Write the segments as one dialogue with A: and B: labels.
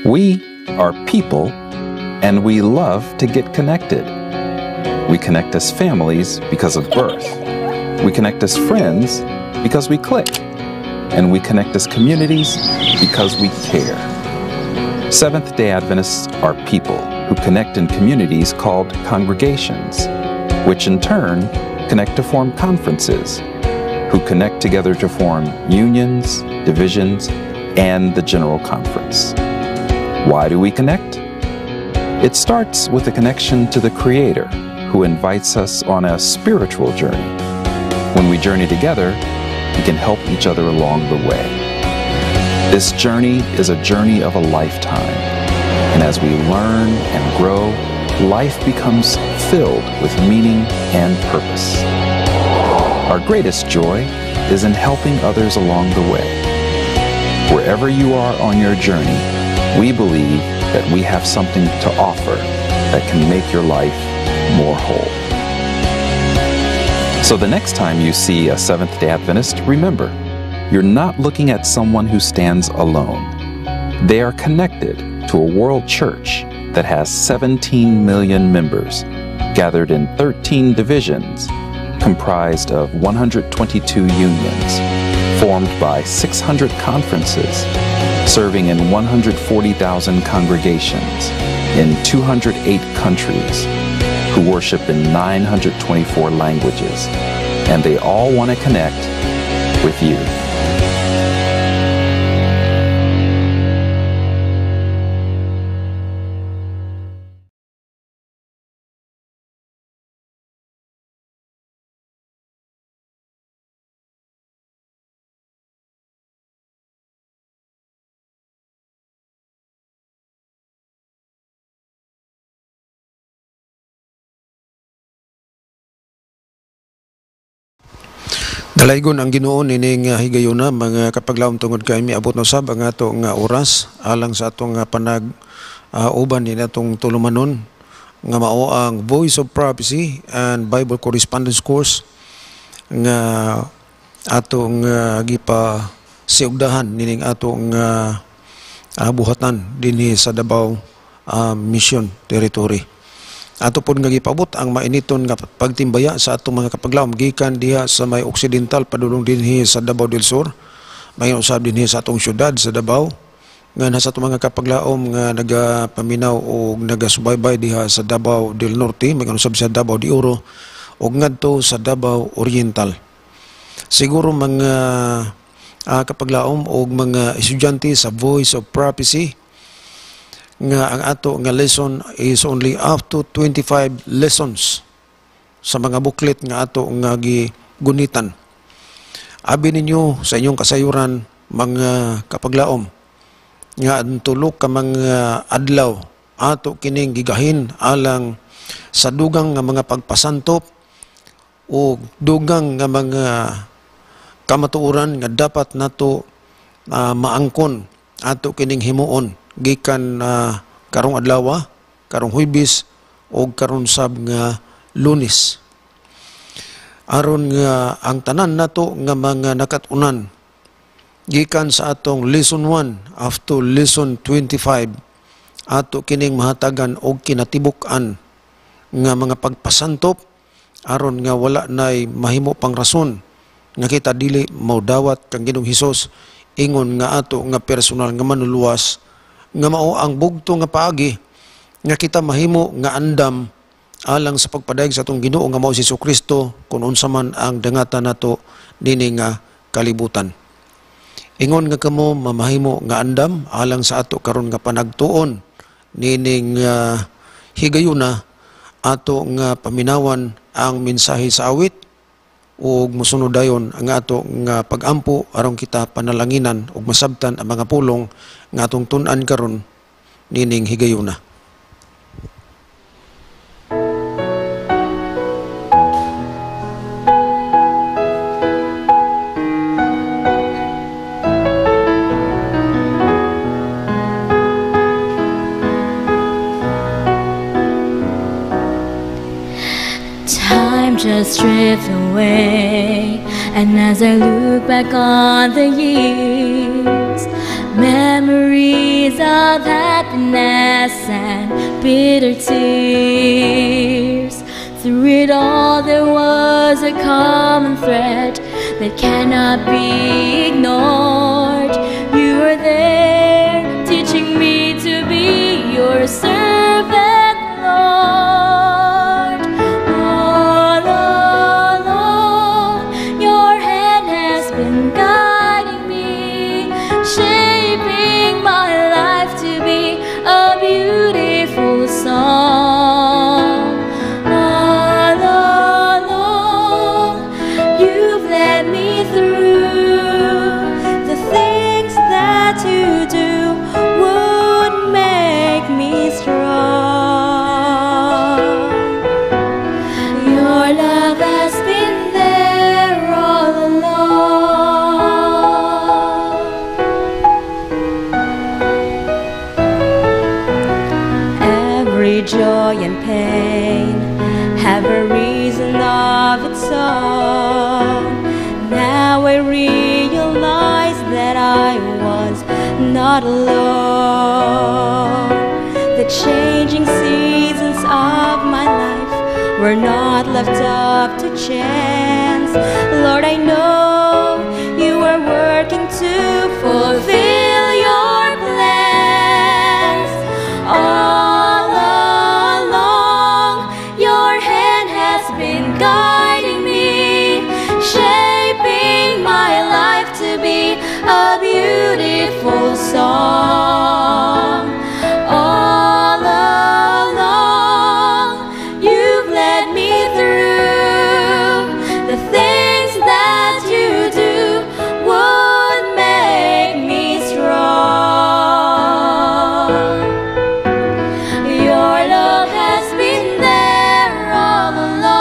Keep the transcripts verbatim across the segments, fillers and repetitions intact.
A: We are people, and we love to get connected. We connect as families because of birth. We connect as friends because we click. And we connect as communities because we care. Seventh-day Adventists are people who connect in communities called congregations, which in turn connect to form conferences, who connect together to form unions, divisions, and the General Conference. Why do we connect? It starts with a connection to the Creator, who invites us on a spiritual journey. When we journey together, we can help each other along the way. This journey is a journey of a lifetime, and as we learn and grow, life becomes filled with meaning and purpose. Our greatest joy is in helping others along the way. Wherever you are on your journey, we believe that we have something to offer that can make your life more whole. So the next time you see a Seventh-day Adventist, remember, you're not looking at someone who stands alone. They are connected to a world church that has seventeen million members, gathered in thirteen divisions, comprised of one hundred twenty-two unions, formed by six hundred conferences, serving in one hundred forty thousand congregations in two hundred eight countries, who worship in nine hundred twenty-four languages, and they all want to connect with you.
B: Dalaygon ang Ginoo nining uh, higayuna mga kapaglaom tungod kay miabot na sab ang ato nga oras alang sa atong uh, panag uh, uban ni atong tulumanon nga mao ang Voice of Prophecy and Bible Correspondence Course nga atong uh, gipa siugdahan nining atong uh, uh, buhatan dinhi sa Davao uh, Mission Territory. Ato po nga gipabot ang mainiton nga pagtimbaya sa atong mga kapaglaom gikan diha sa may Occidental padulong dinhi sa Davao del Sur, may usab dinhi sa atong syudad sa Davao nga nasa atong mga kapaglaom nga nagapaminaw o nagasubaybay diha sa Davao del Norte, may usab sa Davao de Oro ug ngadto sa Davao Oriental. Siguro mga uh, kapaglaom o mga estudyante sa Voice of Prophecy nga ang ato nga lesson is only up to twenty-five lessons sa mga booklet nga ato nga gigunitan. Abi ninyo sa inyong kasayuran mga kapaglaom nga ang tulo ka mga adlaw ato kining gigahin alang sa dugang nga mga pagpasantop o dugang nga mga kamatuoran nga dapat nato uh, maangkon ato kining himuon gikan uh, karong adlaw, karong Huwebes o karon sab nga Lunes. Aron nga ang tanan nato nga mga nakatunan gikan sa atong lesson one up to lesson twenty-five ato kining mahatagan og kinatibuk-an nga mga pagpasantop aron nga wala nay mahimo pang rason nga kita dili maudawat kang Ginoong Hesus ingon nga ato nga personal nga manuluwas nga mao ang bugto nga paagi nga kita mahimo nga andam alang sa pagpadayag sa atong Ginoo nga mao si Jesucristo kun unsa man ang dangatan nato nini nga kalibutan. Ingon nga kamo mamahimo nga andam alang sa ato karon nga panagtuon nining uh, higayuna ato nga paminawan ang mensahe sa awit ug mosunod dayon ang ato nga pagampo aron kita panalanginan ug masabtan ang mga pulong nga atong tun-an karon nining higayuna.
C: Time just drifts away, and as I look back on the years, memories seas of happiness and bitter tears. Through it all there was a common thread that cannot be ignored. You were there teaching me to be your servant, Lord. All along your hand has been guiding me, shaping my life to be a beautiful song. All along you've led me through the things that you do would make me strong. Your love has been there all along. Every joy and pain have a reason of its own. Now I realize that I was not alone. The changing seasons of my life were not left up to chance. Lord, I know you are working to fulfill your plans. All along your hand has been guiding me, shaping my life to be a beautiful song. All along you've led me through the things that you do would make me strong. Your love has been there all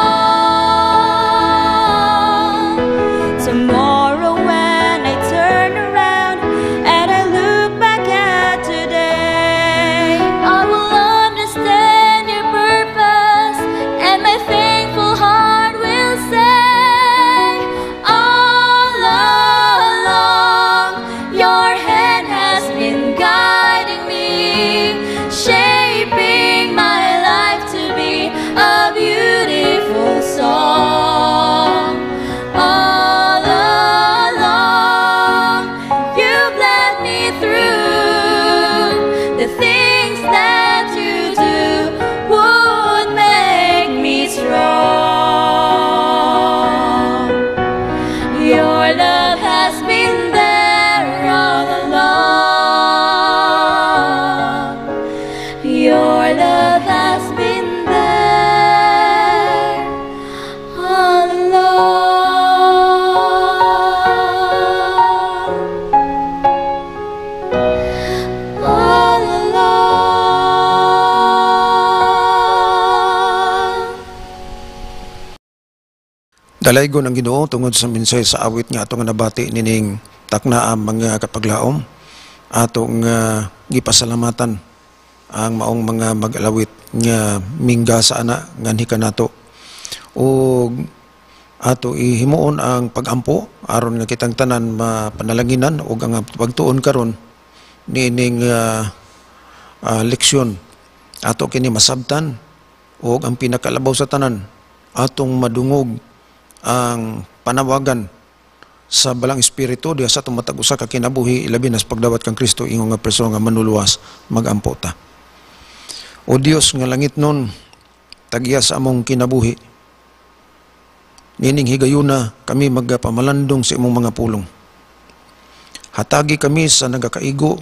C: along. Tomorrow when I turn around and I look back at today, I will understand your purpose and my thankful heart will say, all along your hand has been guiding me, shaping my life to be a beautiful song. All along you've led me through the things that you do would make me strong. Your love has been there all along. Your love has been there all along. All along.
B: Dalaygon ang Ginoo tungod sa minsay sa awit nga atong nabati nining takna ang mga kapaglaom, atong uh, gipasalamatan ang maong mga mag-alawit nga mingga sa ana nganhi kanato, ug ato ihimuon ang pagampo aron nga kitang tanan mapanalanginan ug ang pagtuon karon nining uh, uh, leksyon ato kini masabtan, ug ang pinakalabaw sa tanan atong madungog ang panawagan sa balang espiritu diha sa tumatag usa ka kinabuhi, ilabi na sa pagdawat kang Kristo ingon nga perso nga manuluwas magampo ta. O Dios nga langit nun, tagiya sa among kinabuhi, nining higayuna kami magpamalandong sa imong mga pulong. Hatagi kami sa nagakaigo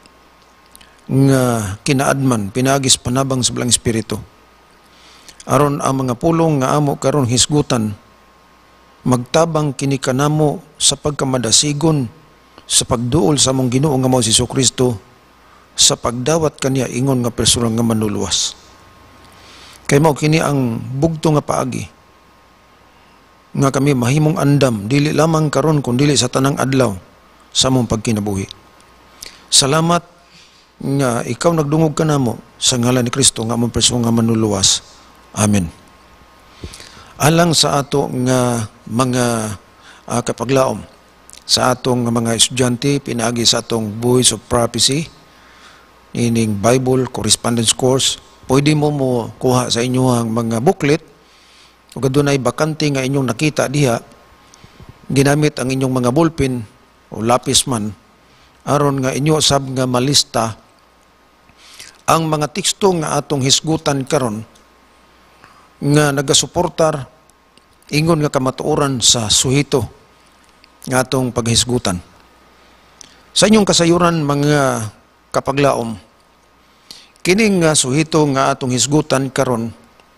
B: nga kinaadman, pinagis panabang sa balang espiritu. Aron ang mga pulong nga amo karon hisgutan, magtabang kini kanamo sa pagkamadasigon sa pagduol sa among Ginoo nga mao si Jesucristo, sa pagdawat kaniya ingon nga persona nga manuluwas. Kay mao kini ang bugto nga paagi nga kami mahimong andam dili lamang karon kundi dili sa tanang adlaw sa among pagkinabuhi. Salamat nga ikaw nagdungog kanamo sa ngalan ni Kristo nga among persona nga manuluwas. Amen. Alang sa ato nga mga uh, kapaglaom, sa atong mga estudyante pinaagi sa atong Voice of Prophecy, ining Bible correspondence course, pwede mo mo kuha sa inyong mga booklet o adunay bakante nga inyong nakita diha, ginamit ang inyong mga ballpen o lapis man aron nga inyo sab nga malista ang mga teksto nga atong hisgutan karon nga nagasuportar ingon nga kamatuoran sa suhito nga atong paghisgutan. Sa inyong kasayuran mga kapaglaom, kining nga suhito nga atong hisgutan karon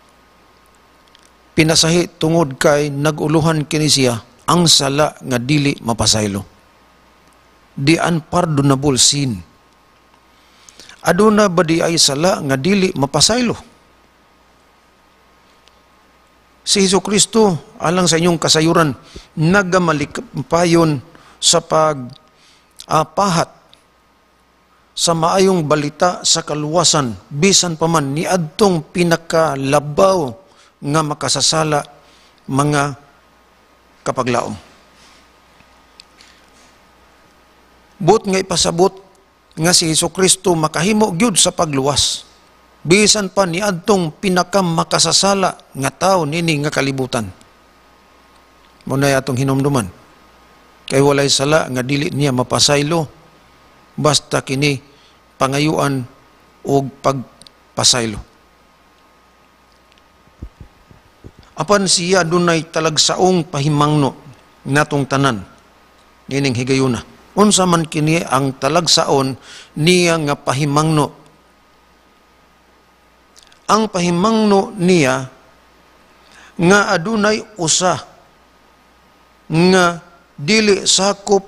B: pinasahi tungod kay naguluhan kini siya ang sala nga dili mapasaylo. The unpardonable sin. Aduna ba di ay sala nga dili mapasaylo? Si Hesukristo alang sa inyong kasayuran nagamalipayon sa pag-apahat sa maayong balita sa kaluwasan bisan pa man niadtong pinakalabaw nga makasasala mga kapaglaom. But nga ipasabot nga si Hesukristo makahimo gyud sa pagluwas bisan pa niadtong pinakamakasasala nga tawo nini nga kalibutan. Munay atong hinumduman kay walay sala nga dili niya mapasaylo basta kini pangayuan og pagpasaylo. Apan siya dunay talagsaong pahimangno natong tanan nining higayuna. Unsa man kini ang talagsaon niya nga pahimangno. Ang pahimangno niya nga adunay usa nga dili sakop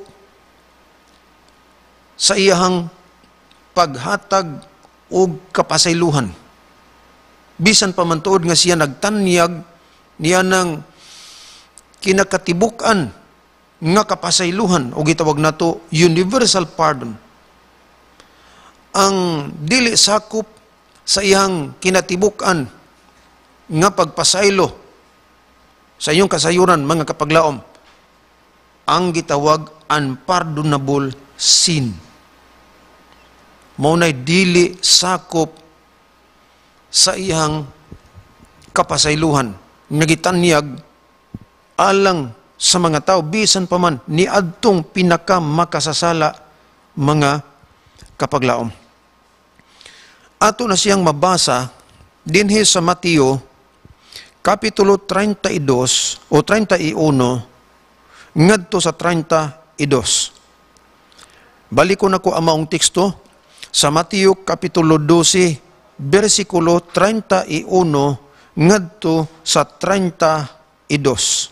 B: sa iyahang paghatag og kapasaylohan. Bisan pa man tuod nga siya nagtanyag niya ng kinakatibuk-an nga kapasaylohan o gitawag nato universal pardon. Ang dili sakop sa iyang kinatibuk-an nga pagpasaylo sa iyong kasayuran mga kapaglaom ang gitawag unpardonable sin. Maunay dili sakop sa iyang kapasaylohan nga gitanyag alang sa mga tao bisan pa man niadtong pinaka makasasala mga kapaglaom. Ato na siyang mabasa dinhi sa Mateo kapitulo thirty-two o thirty-one ngadto sa thirty-two. Baliko na ko ang maong teksto sa Mateo kapitulo twelve bersikulo thirty-one ngadto sa thirty-two.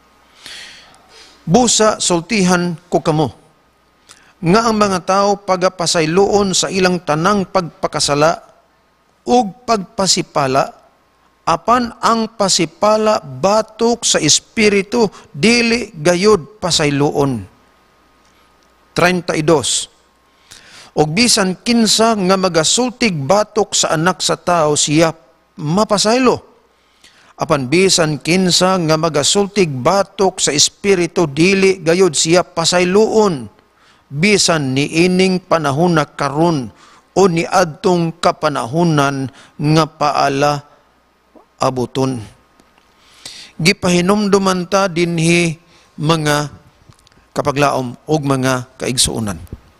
B: Busa sultihan ko kamo nga ang mga tao pagapasayloon sa ilang tanang pagpakasala ug pagpasipala apan ang pasipala batok sa espiritu dili gayud pasayloon. thirty-two. Og bisan kinsa nga magasultig batok sa anak sa tao siya mapasaylo. Apan bisan kinsa nga magasultig batok sa espiritu dili gayud siya pasayloon bisan niining panahon na karon o niadtong kapanahunan nga paala abuton. Gipahinumduman ta dinhi mga kapaglaom og mga kaigsuonan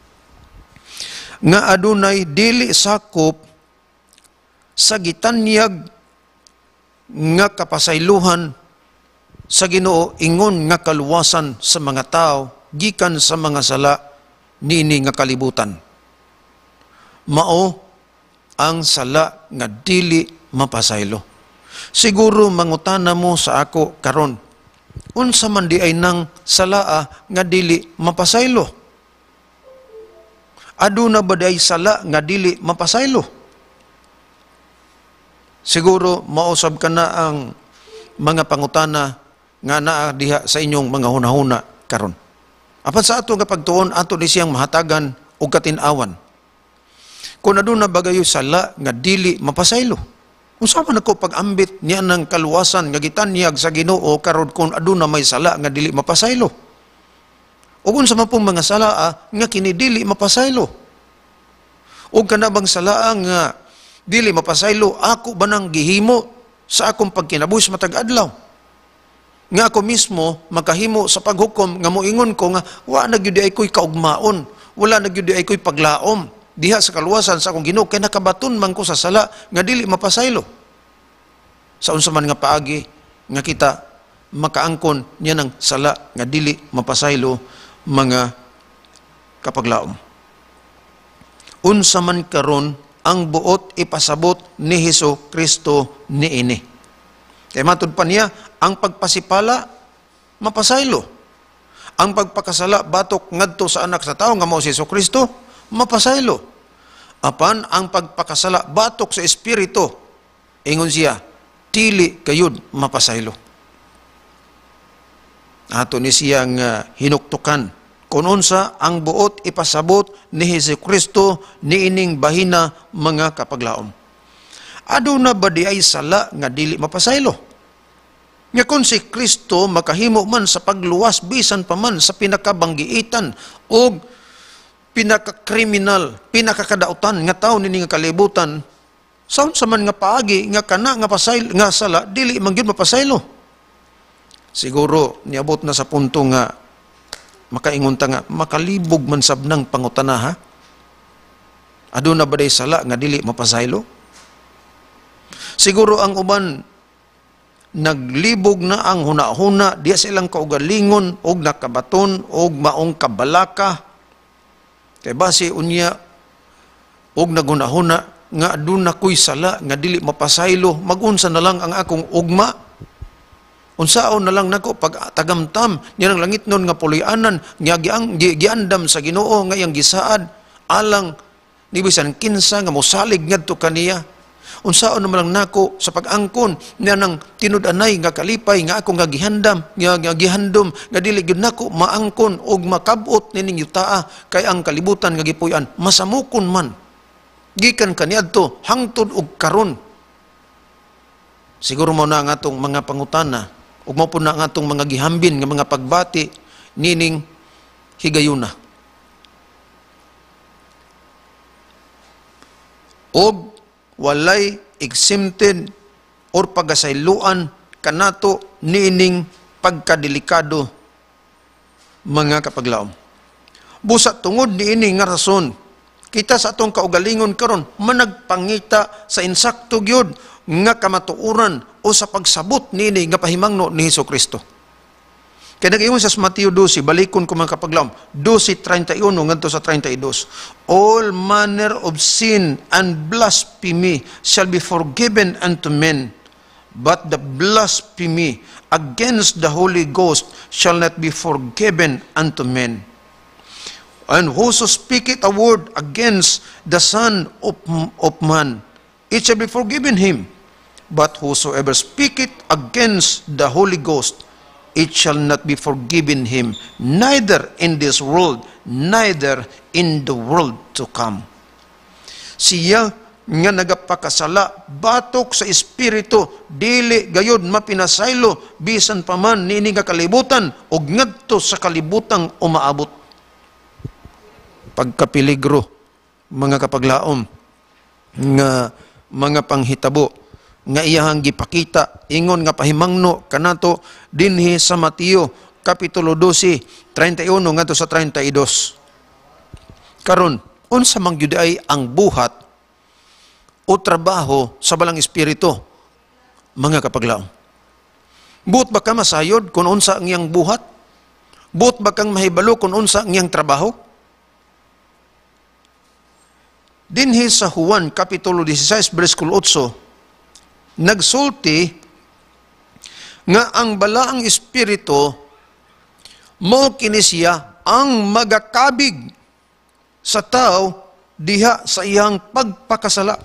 B: nga adunay dili sakop sa gitanyag nga kapasayluhan sa Ginoo ingon nga kaluwasan sa mga tao gikan sa mga sala niini nga kalibutan. Mao ang sala nga dili mapasaylo. Siguro mangutana mo sa ako karon, unsa man di ay nang salaa nga dili mapasaylo? Aduna ba di ay sala nga dili mapasaylo? Siguro mausab ka na ang mga pangutana nga naa diha sa inyong mga hunahuna karon. Apan sa ato nga pagtuon ato ni siyang mahatagan og katin-awan. Kung aduna bagayo sala nga dili mapasaylo. Unsa man ako pag-ambit niya ng kaluwasan nga gitanyag sa Ginoo karon kung aduna may sala nga dili mapasaylo. Ug unsa man pong mga sala ah, nga kini dili mapasaylo. O kana bang salaang nga dili mapasaylo, ako ba nang gihimo sa akong pagkinabuhi sa matag adlaw? Nga ako mismo makahimo sa paghukom nga moingon ko nga wa na gyud ay ko'y kaugmaon, wala na gyud ay ko'y paglaom diha sa kaluwasan sa akong Ginoo kay nakabaton man ko sa sala nga dili mapasaylo. Sa unsa man nga paagi nga kita makaangkon niya ng sala nga dili mapasaylo mga kapaglaom. Unsa man karon ang buot ipasabot ni Hesus Kristo niini. Kaya matud pa niya, ang pagpasipala mapasaylo. Ang pagpakasala batok ngadto sa anak sa tao nga mao si Hesus Kristo mapasaylo. Apan ang pagpakasala batok sa espiritu, ingon siya, dili kayud mapasaylo. Ato ni siyang uh, hinuktukan kung unsa ang buot ipasabot ni Hesus Kristo niining bahina mga kapaglaom. Aduna ba di ay sala nga dili mapasaylo? Nga kung si Kristo makahimo man sa pagluwas bisan pa man sa pinakabanggiitan o pinakakriminal, pinakakadautan nga tao nini nga kalibutan, saun sa man nga paagi nga kana nga pasaylo nga sala dili man gyud mapasaylo. Siguro niabot na sa punto nga makaingon ta nga makalibog man sabnang pangutana ha. Aduna ba day sala nga dili mapasaylo? Siguro ang uban naglibog na ang huna-huna diya silang kaugalingon og nakabaton og maong kabalaka. Kay base unya og naghuna-huna nga aduna ko'y sala nga dili mapasaylo, magunsa na lang ang akong ugma. Unsaon na lang nako pag tagamtam niya ng langit nun nga puloy-anan nga giang giandam sa Ginoo nga iyang gisaad alang ni bisan kinsa nga mosalig ngadto kaniya. Unsaon naman lang nako sa pag-angkon niya ng tinud-anay nga kalipay nga ako nga gihandam nga, nga gihandom nga dili gyud nako maangkon og makabot nining yutaa kay ang kalibutan nga gipuy-an masamukon man gikan kaniadto hangtod og karon. Siguro mo na nga atong mga pangutana ug mao po na nga atong mga gihambin nga mga pagbati nining higayuna. Og walay exempted or pagasayloan kanato nining pagkadelikado mga kapaglaom. Busa tungod niini nga rason kita sa atong kaugalingon karon managpangita sa insakto gyud nga kamatuoran o sa pagsabot nini nga pahimangno ni Hesus Kristo. Kaya nag-iwan sa Mateo twelve, balikon ko mga kapaglaom, twelve thirty-one ngadto sa thirty-two. All manner of sin and blasphemy shall be forgiven unto men, but the blasphemy against the Holy Ghost shall not be forgiven unto men. And whoso speaketh a word against the Son of, of Man, it shall be forgiven him. But whosoever speaketh against the Holy Ghost, it shall not be forgiven him, neither in this world, neither in the world to come. Siya nga nagapakasala, batok sa espiritu, dili gayod mapinasaylo, bisan pa man nini nga kalibutan, og ngadto sa kalibutang umaabot. Pagkapiligro, mga kapaglaom, nga mga panghitabo, nga iyahang gipakita ingon nga pahimangno kanato dinhi sa Mateo kapitulo twelve thirty-one ngadto sa thirty-two. Karon unsa man gyud ay ang buhat o trabaho sa balang espiritu mga kapaglaom? Buot ba ka masayod kung unsa ang iyang buhat? Buot ba kang mahibalo kung unsa ang iyang trabaho? Dinhi sa Juan kapitulo sixteen bersikulo eight nagsulti nga ang balaang espiritu mo kini siya ang magakabig sa tao diha sa iyang pagpakasala.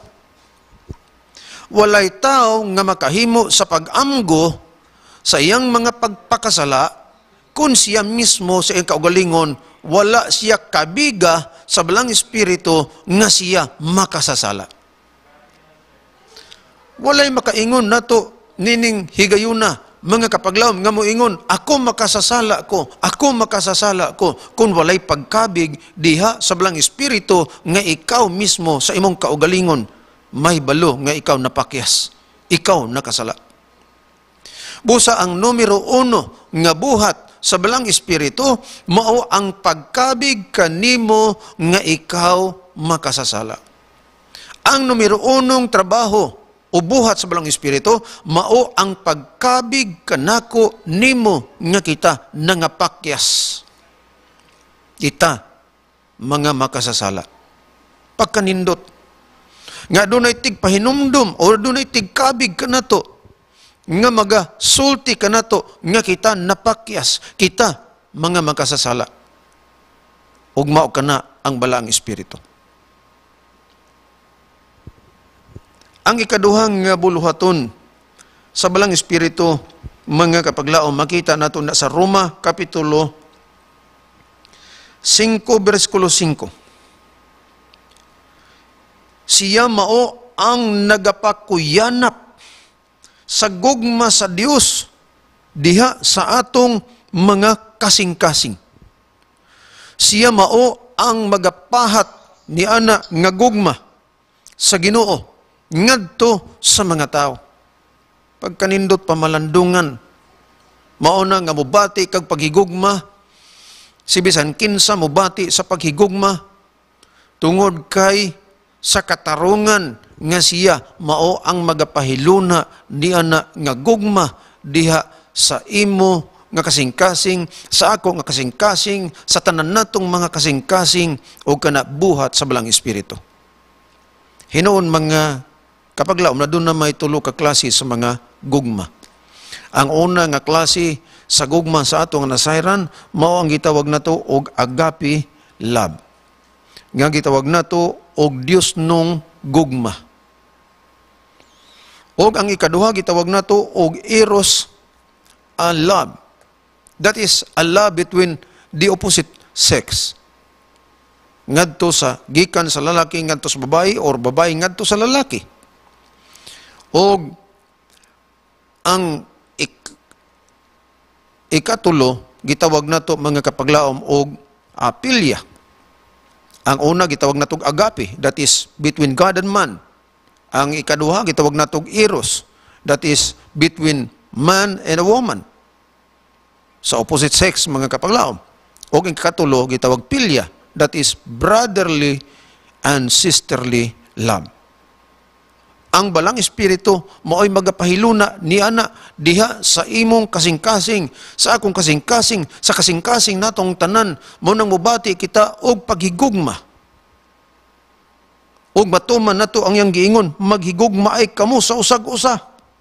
B: Walay tao nga makahimo sa pag-amgo sa iyang mga pagpakasala kung siya mismo sa iyang kaugalingon wala siya kabiga sa balang espiritu nga siya makasasala. Walay makaingon nato nining higayuna mga kapaglawom, nga moingon, ako makasasala ko, ako makasasala ko, kung walay pagkabig diha sa balang espiritu, nga ikaw mismo sa imong kaugalingon, may balo nga ikaw napakyas, ikaw nakasala. Busa ang numero uno nga buhat sa balang espiritu, mao ang pagkabig kanimo nga ikaw makasasala. Ang numero unong trabaho o buhat sa balang espiritu, mao ang pagkabig kanako nimo nga kita nangapakyas. Kita mga makasasala. Pagkanindot. Nga dunay tig pahinumdum o dunay tig kabig kanato nga maga sulti kanato nga kita napakyas. Kita mga makasasala. Ug mao kana ang balang espiritu. Ang ikaduhang nga buluhaton sa balang espiritu, mga kapaglaom, makita nato na sa Roma Kapitulo five, versikulo five. Siya mao ang nagapakuyanap sa gugma sa Dios diha sa atong mga kasing-kasing. Siya mao ang magapahat ni ana nga gugma sa Ginoo ngadto sa mga tao. Pagkanindot pamalandungan, mauna nga mubati kag paghigugma, si bisan kinsa mubati sa paghigugma, tungod kay sa katarungan nga siya mao ang magapahiluna ni ana nga gugma diha sa imo nga kasing-kasing, sa ako nga kasing-kasing, sa tanan natong mga kasing-kasing o kana buhat sa balang espiritu. Hinoon mga kapaglaom na doon na may tulo ka klase sa mga gugma. Ang una nga klase sa gugma sa ato nga nasayran, mao ang gitawag nato og agape love. Nga gitawag nato og Dios nung gugma. Og ang ikaduha gitawag nato og eros a love. That is a love between the opposite sex. Ngadto sa gikan sa lalaki ngadto sa babae or babae ngadto sa lalaki. Og ang ik, ikatulo gitawag nato mga kapaglaom og apilya. Ang una gitawag nato og agape, that is between God and man. Ang ikaduha gitawag nato og eros, that is between man and a woman. Sa opposite sex mga kapaglaom. Og ang ikatulo gitawag pilya, that is brotherly and sisterly love. Ang balang espiritu mao'y magapahiluna ni ana diha sa imong kasing-kasing, sa akong kasing-kasing, sa kasing-kasing natong tanan, mo nang mubati kita og paghigugma. Og matuman nato ang yang giingon, maghigugma ay kamo sa usag-usa.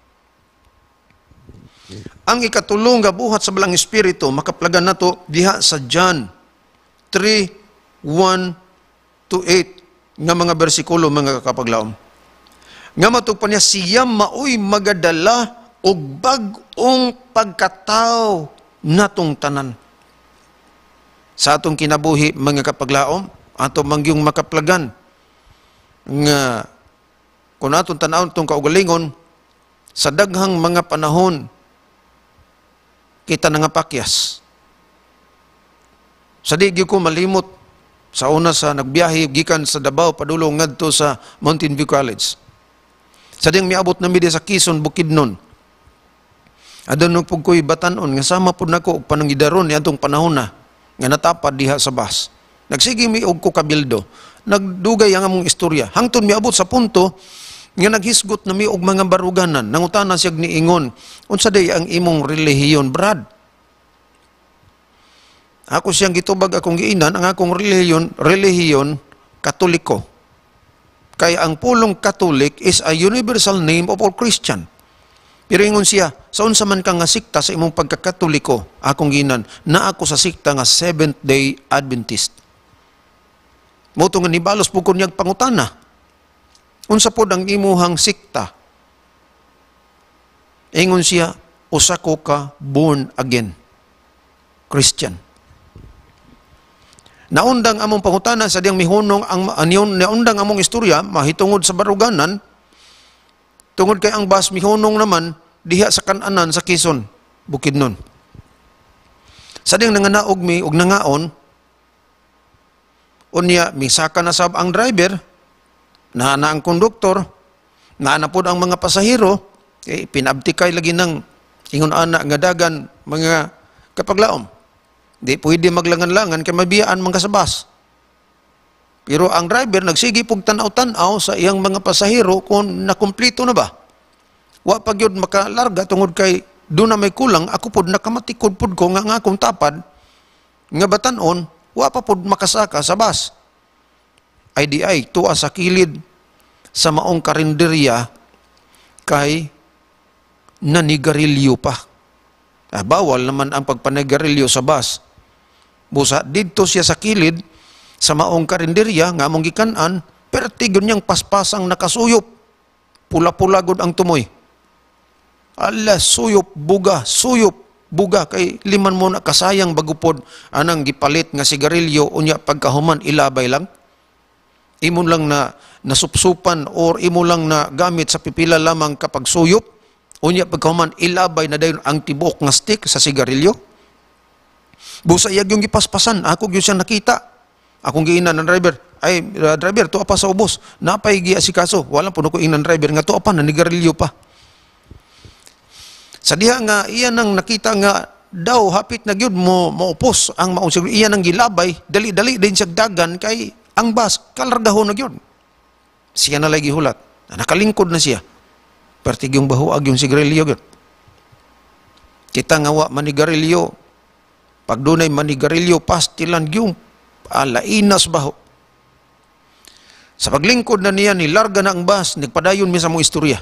B: Ang ikatulong nga buhat sa balang espiritu, makaplagan nato diha sa John three, one to eight nga mga bersikulo mga kapaglaom. Nga matugpan niya, siya mao'y magadala og bag-ong pagkatao natong tanan. Sa atong kinabuhi, mga kapaglaom, ato mangyong makaplagan, nga kung atong tanawon itong kaugalingon, sa daghang mga panahon, kita nangapakyas. Sa di ko malimot, sa una sa nagbiyahe, gikan sa Davao, padulong ngadto sa Mountain View College. Sa ding miabot na mi sa Quezon, Bukidnon. Adon nung pugkoy batanon, nga sama po nako og panangidaron ni atong panahon na, nga natapad diha sa bus. Nagsige mi og ko kabildo. Nagdugay ang among istorya. Hangtod miabot sa punto, nga naghisgot na mi og mga baruganan. Nangutana siyag ni Ingon, unsa day ang imong relihiyon, Brad? Ako siyang gitubag akong giinan, ang akong relihiyon, relihiyon, Katoliko. Kaya ang pulong Katolik is a universal name of all Christian. Pero ingon siya, sa unsa man ka nga sikta sa imong pagkakatoliko, akong ginan, na ako sa sikta nga Seventh-day Adventist. Moto nga nibalos po ko niyag pangutana. Unsa pod ang imuhang sikta? Ingon siya, usa ko ka born again Christian. Naundang among pangutana sa diyang mihunong ang anyon naundang among istorya mahitungod sa baruganan tungod kay ang bas mihunong naman diha sa Kananan sa Quezon, Bukidnon. Sa ding nanganaog mi og nangaon, unya misaka na sab ang driver, na na ang konduktor, na na pod ang mga pasahero, kay pinabtikay lagi ng ingon ana nga dagan mga kapaglaom. Di pwede maglangan-langan kay mabiyaan man ka sa bus. Pero ang driver nagsigi pug tanaw-tanaw sa iyang mga pasahero kung nakumpleto na ba. Wa pa gyud makalarga tungod kay do na may kulang, ako pod nakamatikod pod ko nga nga akong tapad nga batan-on, wa pa pod makasaka sa bus. I D I tuwa sa kilid sa maong karinderya kay nanigarilyo pa. Ah, bawal naman ang pagpanigarilyo sa bus. Busa didto siya sa kilid sa maong karinderya nga among gikan-an, pertigon niyang paspasang nakasuyop. Pula-pula gud ang tumoy. Ala, suyop, buga, suyop, buga, kay liman mo na kasayang bagupod anang gipalit nga sigarilyo, unya pagkahuman ilabay lang. Imo lang na nasupsupan or imo lang na gamit sa pipila lamang kapag suyop, unya pagkahuman ilabay na dayon ang tibuok nga stick sa sigarilyo. Busa iyag yung gipaspasan, ako gyud siya nakita. Akong giinan ng driver, ay uh, driver, tuwa pa sa ubos, napay giasikaso, walang puno ko inan driver, nga tuwa pa, nanigarilyo pa. Sa diha nga, iyan ang nakita nga, daw, hapit na gyud mo, maupos ang maong siguro, iyan ang gilabay, dali-dali din siya dagan, kay ang bus, kalargahon na gyud. Siya na lagi hulat, nakalingkod na siya, pertig yung bahuag yung sigarilyo gyud. Kita nga wa manigarilyo, pag dunay manigarilyo, pastilan yung alainas baho. Sa paglingkod na niya, nilarga na ang bus, nagpadayon mi sa mong istorya.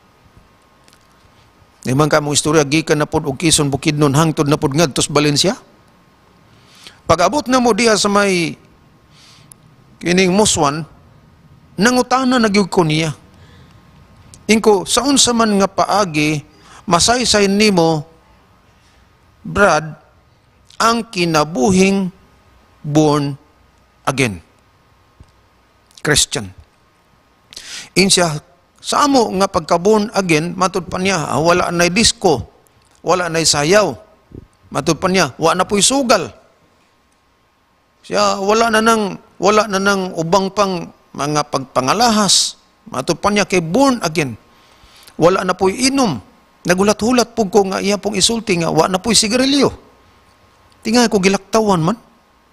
B: Naman ka mong istorya, gikan na pod og Quezon, Bukidnon, hangtod na pod ngadtos Valencia. Pag-abot na mo diha sa may kining Muswan, nangutana na gyud ko niya. Ingko, saon sa man nga paagi, masaysay nimo, Brad, ang kinabuhing born again. Christian. Insya, sa amo nga pagka-born again, matud pa niya, ah, wala na'y disco, wala na'y sayaw. Matud pa niya, wala na po'y sugal. Siya, wala na nang, wala na nang ubang pang mga pagpangalahas. Matud pa niya, kay born again. Wala na po'y inom. Nagulat-hulat po ko nga iya pong isulti nga, wala na po'y sigarilyo. Tingnan ko gilaktawan man.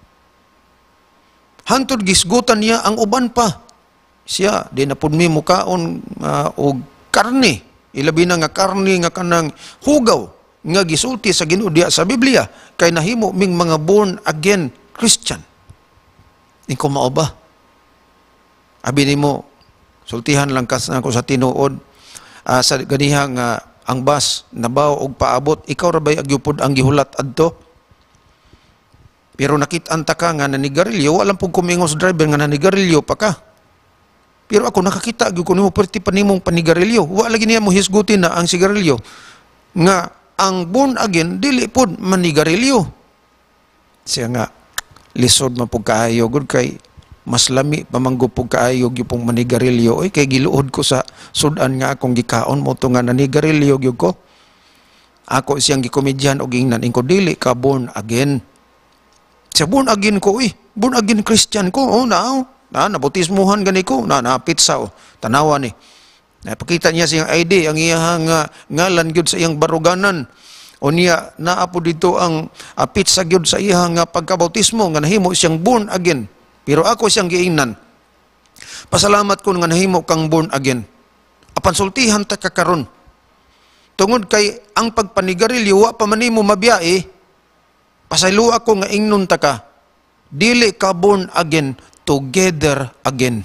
B: Hantod gisgutan niya ang uban pa. Siya, di na po mi mukaon uh, og karne. Ilabi na nga karne nga kanang hugaw nga gisulti sa Ginoo diha sa Biblia kay nahimo ming mga born again Christian. Ikaw mao ba? Abi nimo sultihan lang kas nako sa tinuod uh, sa ganiha nga ang bus nabaw og paabot, ikaw ra bay agyupod ang gihulat adto? Pero nakitaan ta ka nga nanigarilyo, walang pong kumingos driver nga nanigarilyo pa ka. Pero ako nakakita, gyud ko nimo perti pa nimong panigarilyo. Wa lagi niya mo hisgutin na ang sigarilyo. Nga ang born again, dili pod manigarilyo. Siya nga, lisod man pong kaayo, gud kay mas lami pamanggo pong kaayo gyud pong manigarilyo. Oy, kay giluod ko sa sudan nga akong gikaon mo to nga nanigarilyo gyud ko. Ako siyang gikomedyan og ingnan, ingko dili ka born again. Siya, born again ko, eh. Born again Christian ko. Oh, naaw. Na, nabutismuhan gani ko. Na, na, pizza, oh. Tanawa ni. Napakita niya siyang I D, ang iyang uh, ngalan gyud sa iyang baruganan. O niya, naapo dito ang uh, pizza gyud sa iyang uh, pagkabautismo, nga nahimo siyang born again. Pero ako siyang giingnan. Pasalamat ko nga nahimo kang born again. Apan sultihan ta kakaron. Tungod kay ang pagpanigarilyo, wa pa manimo mabiyae, pasaylo ako nga ingnon ta ka, dili ka born again, together again.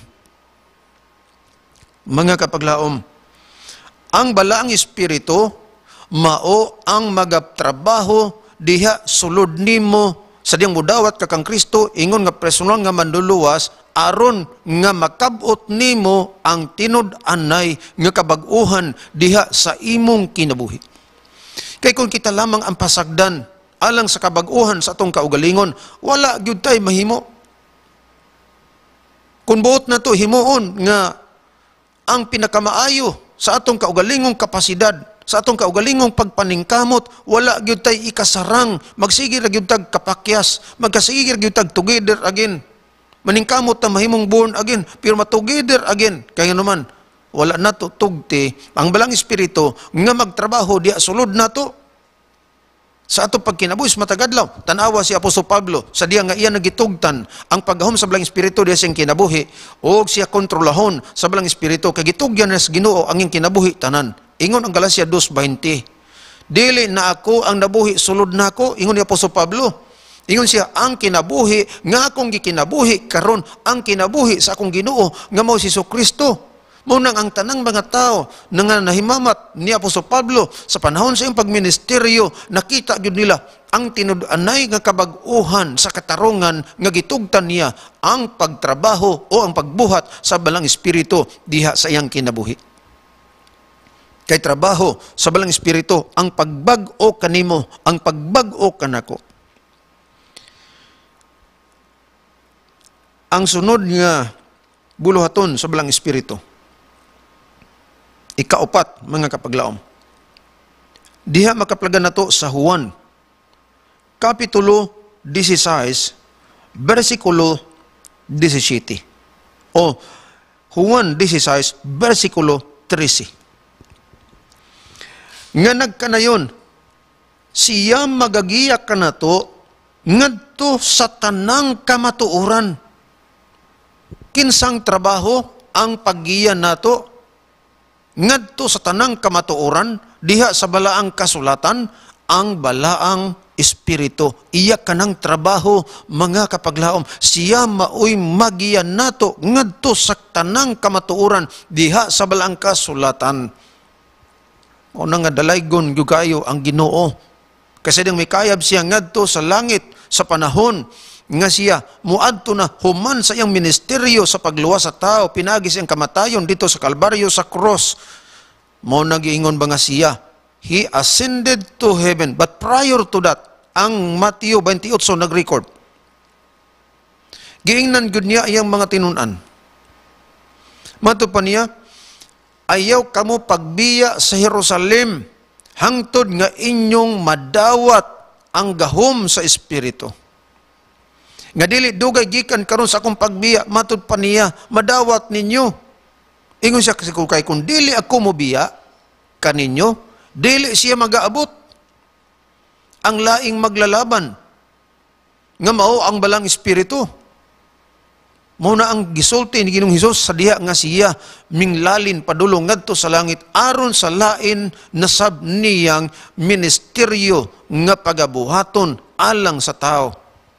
B: Mga kapaglaom, ang balaang espiritu, mao ang magaptrabaho diha sulod nimo sa diyang mudawat ka kang Kristo, ingon nga personal nga manduluwas, aron nga makabot nimo ang tinud-anay nga kabag-uhan diha sa imong kinabuhi. Kay kung kita lamang ang pasagdan, alang sa kabag-uhan sa atong kaugalingon, wala gyud tay mahimo. Kung buot na to himuon nga ang pinakamaayo sa atong kaugalingong kapasidad sa atong kaugalingong pagpaningkamot, wala gyud tay ikasarang, magsige ra gyud tag kapakyas, magkasige ra gyud tag together again. Maningkamot ta mahimong born again, pero matogether again. Kaya naman, wala na to tugti ang balang espiritu nga magtrabaho diya sulod na to. Sa ato pagkinabuhis matagadlaw, tanawa si Apostol Pablo sa diya nga iya nagitugtan ang paghahom sa balang espiritu diya siyang kinabuhi o siya kontrolahon sa balang espiritu kay gitugyan na sa Ginoo ang iyang kinabuhi tanan. Ingon ang Galacia two twenty. Dili na ako ang nabuhi sulod nako, ingon ni Apostol Pablo. Ingon siya, ang kinabuhi nga akong gikinabuhi karon, ang kinabuhi sa akong Ginoo nga mao si Jesucristo. Munang ang tanang mga tao nga nahimamat ni Apostol Pablo sa panahon sa iyong pagministeryo, nakita gyud nila ang tinud-anay nga kabag-uhan sa katarungan nga gitugtan niya ang pagtrabaho o ang pagbuhat sa balang espiritu diha sa iyang kinabuhi. Kay trabaho sa balang espiritu ang pagbag-o kanimo, ang pagbag-o kanako. Ang sunod nga buluhaton sa balang espiritu, ikaupat, mga kapaglaom. Diha makaplagan nato sa Juan, Kapitulo sixteen, versikulo seventeen. O Juan sixteen, versikulo thirteen. Nga nagkanayon, siya magagiyak ka na to, ngadto sa tanang kamatuoran. Kinsang trabaho ang paggiya nato, ngadto sa tanang kamatuoran, diha sa balaang kasulatan, ang balaang espiritu. Iya kanang trabaho, mga kapaglaom. Siya maoy magiyan nato, ngadto sa tanang kamatuoran, diha sa balaang kasulatan. O nga dalaygon yugayo ang Ginoo. Kasi ding may kayab siya ngadto sa langit, sa panahon, nga siya muadto na human sa iyang ministeryo sa pagluwas sa tao, pinagi siyang kamatayon dito sa Kalbaryo sa cross. Mao nagiingon ba nga siya, he ascended to heaven. But prior to that, ang Mateo twenty-eight so nag-record, giingnan gud niya iyang mga tinunan. Mato pa niya, ayaw kamo pagbiya sa Jerusalem hangtod nga inyong madawat ang gahom sa espiritu. Nga dili dugay gikan karon sa akong pagbiya, matud pa niya, madawat ninyo. Ingon siya kasi kay kung dili ako mobiya kaninyo, dili siya magaabot. Ang laing maglalaban nga mao ang balang espiritu. Mao na ang gisulti ni Ginoong Hesus sa diha nga siya minglalin padulong ngadto sa langit aron sa lain nasab niyang ministeryo nga pagabuhaton alang sa tao.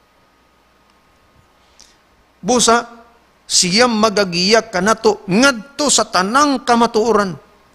B: Busa, siya magagiyak kanato ngadto sa tanang kamatuoran.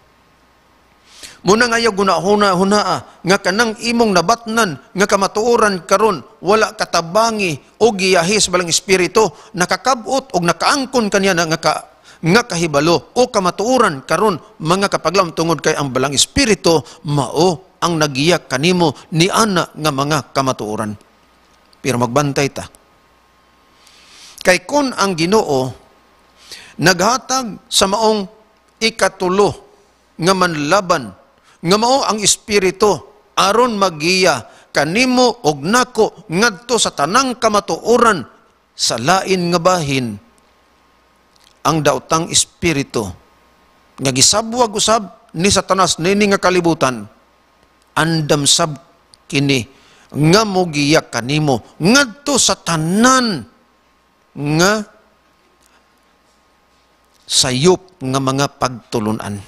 B: Muna nga yung gunahuna-hunaa nga kanang imong nabatnan nga kamatuoran karon wala katabangi o giyahis balang espiritu, nakakabot o nakaangkon kaniya na nga, ka, nga kahibalo o kamatuoran karon mga kapaglam tungod kay ang balang espiritu mao ang nagiyak kanimo ni ana nga mga kamatuoran. Pero magbantay ta. Kay kun ang Ginoo naghatag sa maong ikatulo nga manlaban, nga mao ang espiritu aron magiya kanimo og nako ngadto sa tanang kamatuoran sa lain nga bahin, ang daotang espiritu nga gisabwag usab ni Satanas nini nga kalibutan, andam sab kini nga mogiya kanimo ngadto sa tanan nga sayop nga mga pagtulunan.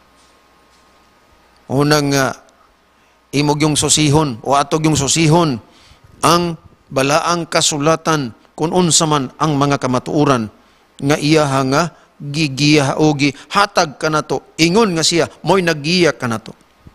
B: Unang nga imog yung susihon o atog yung susihon ang balaang kasulatan kung unsa man ang mga kamatuoran nga iya nga gigiya o gihatag kanato, ingon nga siya mo'y nagiya kanato.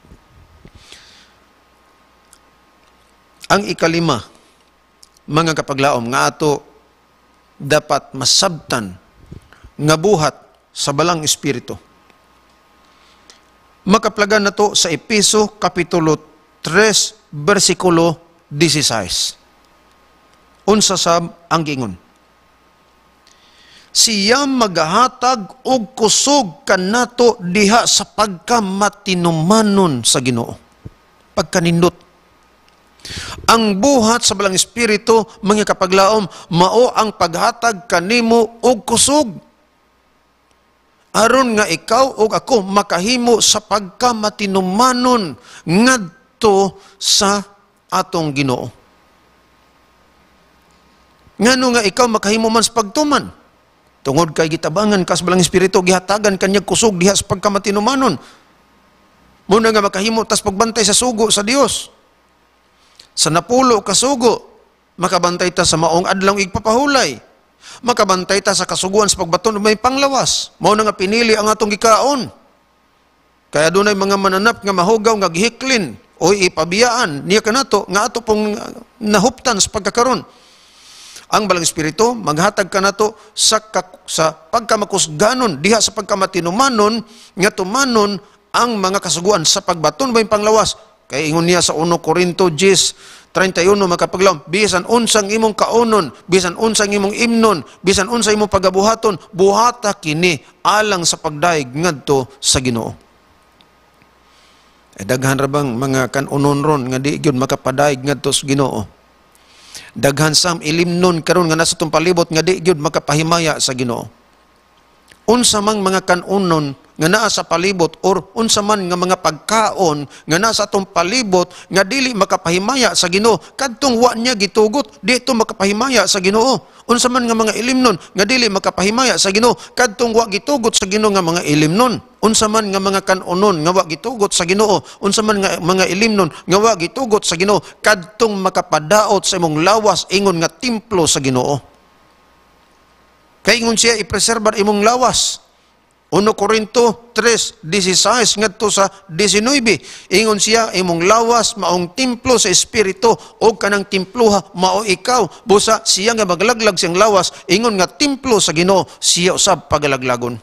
B: Ang ikalima, mga kapaglaom, nga ato dapat masabtan nga buhat sa balang espiritu. Makaplagan na to sa Epeso Kapitulo three, versikulo sixteen. Unsa sab ang gingon? siya magahatag og kusog kanato diha sa pagkamatinumanon sa Ginoo. Pagkanindot. Ang buhat sa balang espiritu, mga kapaglaom, mao ang paghatag kanimo og kusog. Aron nga ikaw o ako makahimo sa pagkamatinumanon ngadto sa atong Ginoo. Ngano nga ikaw makahimo man sa pagtuman? Tungod kay gitabangan kas balang espiritu, gihatagan kanyag kusog diha sa pagkamatinumanon. Muna nga makahimo tas pagbantay sa sugo sa Dios. Sa napulo ka sugo, makabantay ta sa maong adlaw igpapahulay. Makabantay ta sa kasuguan sa pagbaton may panglawas. Mao na nga pinili ang atong gikaon. Kaya dunay mga mananap nga mahugaw nga gihiklin o ipabiyaan niya kanato nga ato pong nahuptan sa pagkakaron. Ang balang espiritu maghatag kanato sa sa pagkamakusganon diha sa pagkamatinumanon nga tumanon ang mga kasuguan sa pagbaton may panglawas. Kaya ingon niya sa First Corinto ten thirty-one makapaglaom, bisan unsang imong kaunon, bisan unsang imong imnon, bisan unsang imong pagabuhaton, buhata kini alang sa pagdaig ngadto sa Ginoo. E daghan ra bang mga kanunon ron nga di gyud makapadaig ngadto sa Ginoo. Daghan sam ilimnon karon nga nasa tong palibot nga di gyud makapahimaya sa Ginoo. Unsa mang mga kanunon nga naa sa palibot or unsa man nga mga pagkaon nga nasa atong palibot nga dili makapahimaya sa Ginoo, kadtong wa niya gitugot dito makapahimaya sa Ginoo. Unsa man nga mga ilimnon nga dili makapahimaya sa Ginoo, kadtong wa gitugot sa Ginoo nga mga ilimnon. Unsa man nga mga kanunon nga wa gitugot sa Ginoo, unsa man nga mga ilimnon nga wa gitugot sa Ginoo, kadtong makapadaot sa imong lawas ingon nga templo sa Ginoo. Kay ingon siya ipreserbar imong lawas. First Corinto three sixteen ngadto sa nineteen. Ingon siya imong lawas maong templo sa espiritu o kanang templuha mao ikaw. Busa siya nga maglaglag siyang lawas ingon nga templo sa Ginoo, siya usab pagalaglagon.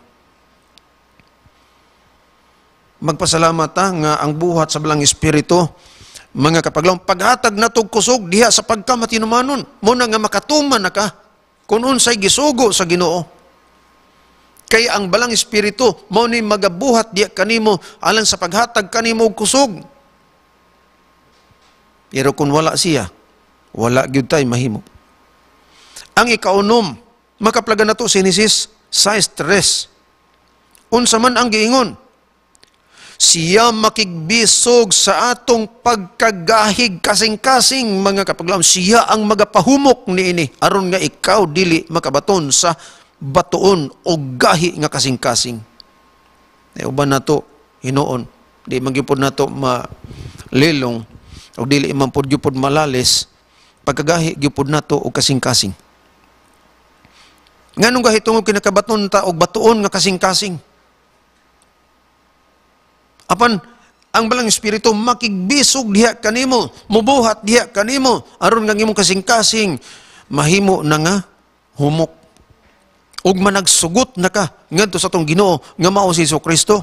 B: Magpasalamat ta nga ang buhat sa balang espiritu mga kapaglaom paghatag natog kusog diha sa pagkamatinumanon. Muna nga makatuman na ka kung unsay gisugo sa Ginoo. Kaya ang balang espiritu mao ni magabuhat diya kanimo alang sa paghatag kanimo og kusog. Pero kung wala siya, wala gyud tay mahimo. Ang ikaunom, makaplagan nato si Genesis six three. Unsa man ang giingon? Siya makigbisog sa atong pagkagahig kasing-kasing mga kapaglaom. Siya ang magapahumok niini aron nga ikaw dili makabaton sa batuon o gahi nga kasing-kasing. E uban nato hinuon, di magyupod nato malilong o dili man pud gyupod malalis pagkagahi gyupod nato og kasing-kasing. Nganong gahi tungod kinakabaton ta og batuon nga kasing-kasing? Apan ang balang espiritu makigbisog diha kanimo, mubuhat diha kanimo aron nga imong kasing-kasing mahimo na nga humok. Ug managsugot na ka ngadto sa tong Ginoo nga mao si Jesucristo.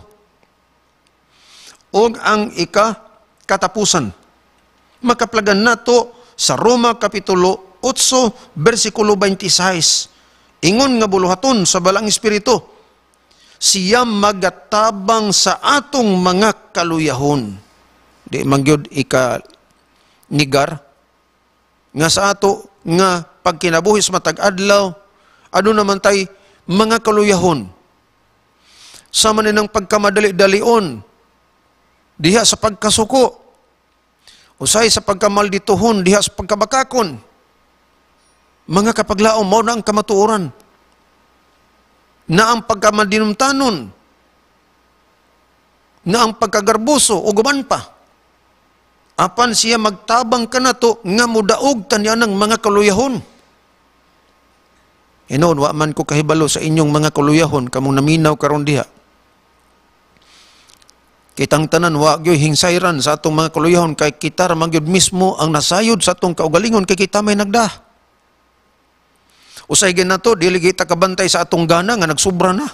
B: Og ang ika katapusan makaplagan nato sa Roma kapitulo eight bersikulo twenty-six. Ingon nga buluhaton sa balang espiritu, siya magatabang sa atong mga kaluyahon. Di mangyod ika nigar nga sa ato nga pagkinabuhi sa matag adlaw ano naman tay mga kaluyahon. Sama na ng pagkamadali-dalion, diha sa pagkasuko, usay sa pagkamaldituhon, diha sa pagkabakakon. Mga kapaglaom, mao na ang kamatuoran. Na ang pagkamadinumtanon, na ang pagkagarbuso, o guman pa. Apan siya magtabang ka na to, nga mudaog tanya ng mga kaluyahon. Inoon, wa man ko kahibalo sa inyong mga kaluyahon, kamong naminaw karon diha. Kitang tanan, wa gyoy hingsayran sa atong mga kaluyahon, kay kita ramang gyud mismo ang nasayod sa atong kaugalingon, kay kita may nagda. Usay gid nato, dili kita kabantay sa atong gana nga nagsubra na.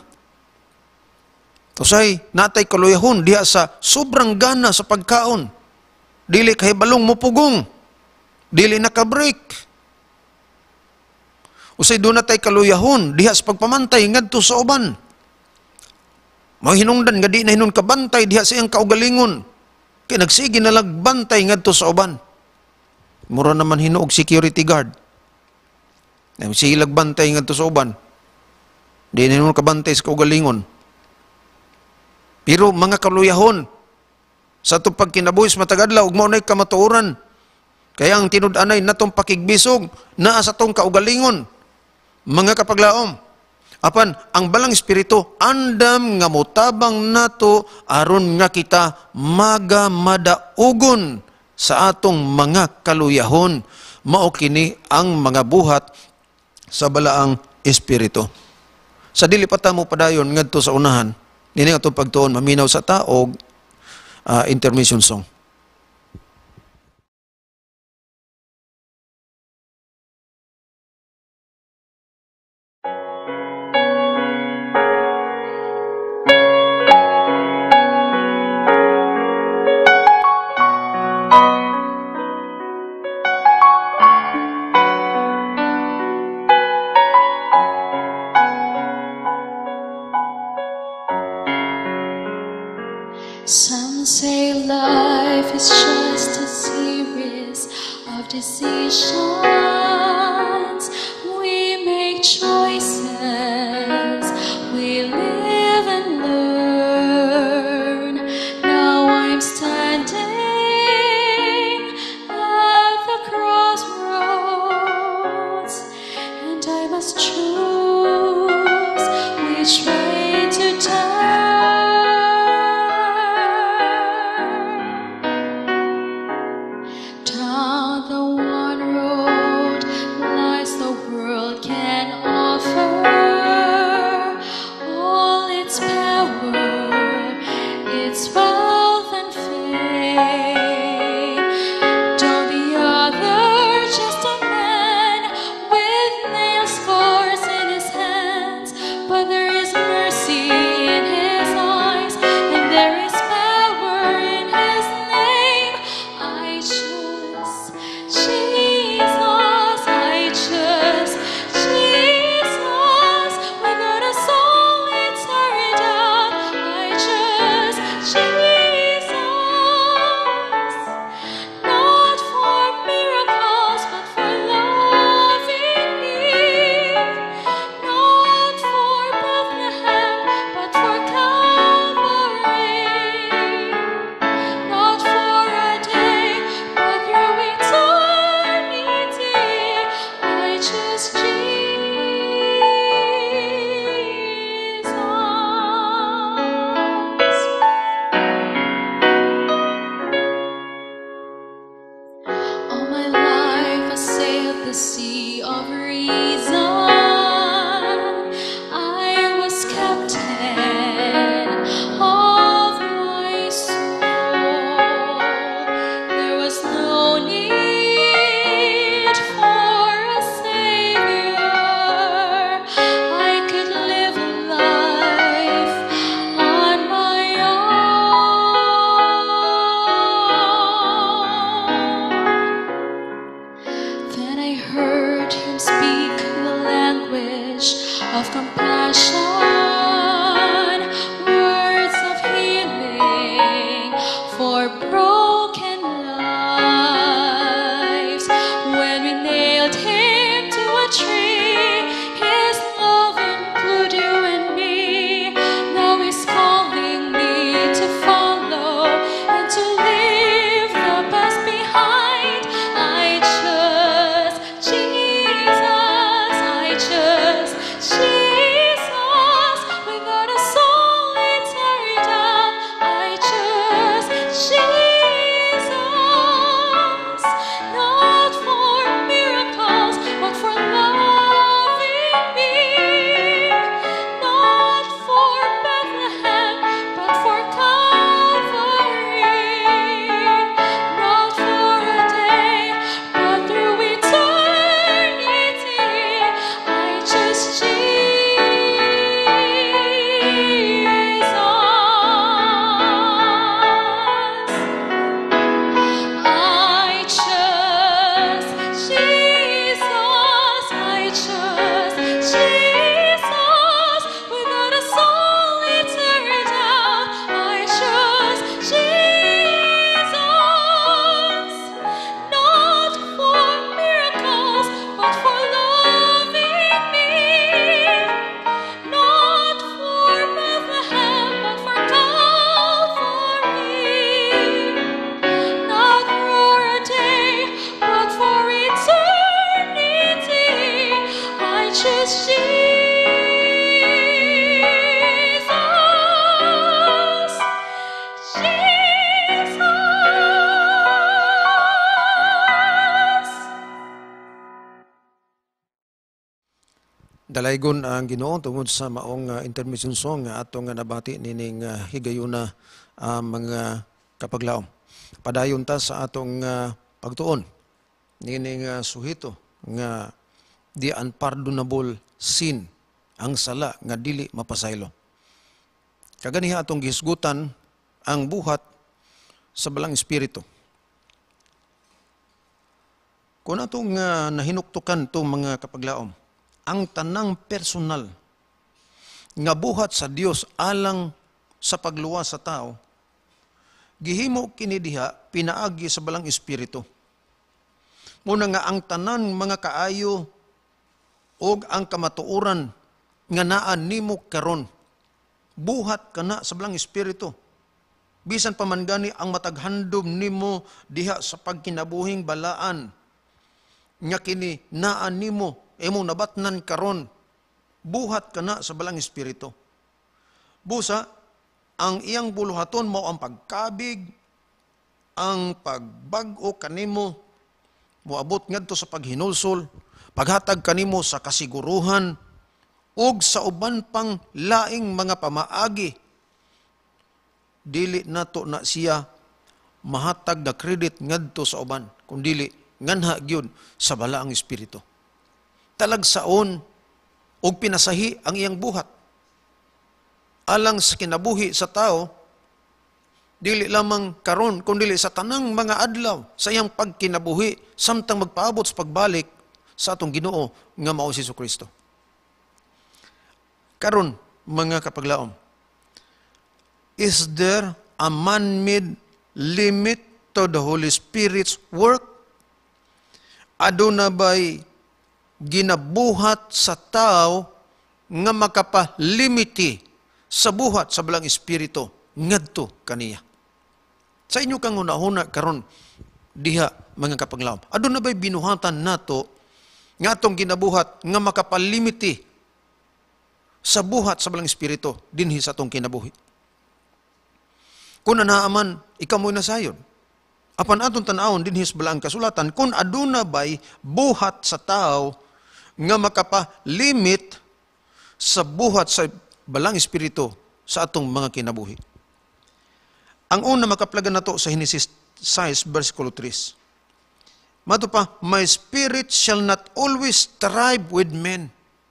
B: Usay natay kaluyahon diha sa sobrang gana sa pagkaon. Dili kahibalong mupugong. Dili nakabreak. Usay doon na tay kaluyahon, diha sa pagpamantay ngadto sa uban. Mga hinungdan nga di na hinon kabantay diha sa iyang kaugalingon. Kaya nagsige na lagbantay ngadto sa uban. Mura naman hinuog security guard. Sige lagbantay ngadto sa uban. Di na hinon kabantay sa kaugalingon. Pero mga kaluyahon, sa itong pagkinabuhis matagadlaw, ug mao nay kamatuoran. Kaya ang tinud-anay natong pakigbisog naa sa tong kaugalingon. Mga kapaglaom, apan ang balang espiritu andam nga motabang nato aron nga kita magamadaugon sa atong mga kaluyahon. Mao kini ang mga buhat sa balaang espiritu. Sa dili pa ta mo padayon ngadto sa unahan, nini atong pagtuon maminaw sa taog uh, intermission song.
C: Some say life is just a series of decisions. We make choices, we live and learn. Now I'm standing at the crossroads, and I must choose which way to turn. Down the one road lies the world can offer, all its power, its wealth and fame. Down the other, just a man with nail scars in his hands, but there is mercy in his eyes, and there is power in his name. I choose Jesus, I choose Jesus, without a soul it's hurried down.
B: Kalaygon ang Ginoo tungod sa maong uh, intermission song nga atong nga nabati nining uh, higayuna uh, mga kapaglaom. Padayon ta sa atong uh, pagtuon nining uh, suhito nga the unpardonable sin, ang sala nga dili mapasaylo. Kaganiha atong gihisgutan ang buhat sa balang espiritu. Kung atong uh, nahinuktukan to mga kapaglaom, ang tanang personal nga buhat sa Dios alang sa pagluwas sa tao, gihimo kini diha pinaagi sa balang espiritu. Muna nga ang tanan mga kaayo og ang kamatuoran nga naa nimo karon, buhat kana sa balang espiritu. Bisan pa man gani ang mataghandom nimo diha sa pagkinabuhing balaan nga kini naa nimo imo nabatnan karon, buhat kana sa balang espiritu. Busa ang iyang buluhaton mao ang pagkabig, ang pagbag-o kanimo, moabot ngadto sa paghinulsol, paghatag kanimo sa kasiguruhan ug sa uban pang laing mga pamaagi. Dili nato na siya mahatag na credit ngadto sa uban, kundili nganha gyud sa balaang espiritu. Talagsaon og pinasahi ang iyang buhat alang sa kinabuhi sa tao, dili lamang karon kundi sa tanang mga adlaw sa iyang pagkinabuhi samtang magpaabot sa pagbalik sa atong Ginoo nga mao si Jesucristo. Karon mga kapaglaom, is there a man-made limit to the Holy Spirit's work? Aduna ba'y ginabuhat sa tao nga makapalimiti sa buhat sa balang espiritu ngadto kaniya? Sa inyo kang hunahuna karon diha mga kapaglaom, aduna ba'y binuhatan nato nga atong ginabuhat nga makapalimiti sa buhat sa balang espiritu dinhi sa atong kinabuhi? Kung anaaman ikaw mo'y nasayon, apan atong tan-awon dinhi sa balaang kasulatan, kung aduna ba'y buhat sa tao nga makapalimit sa buhat sa balang espiritu sa atong mga kinabuhi. Ang una makaplagan nato sa Genesis six, versikulo three. Mato pa, my spirit shall not always strive with men.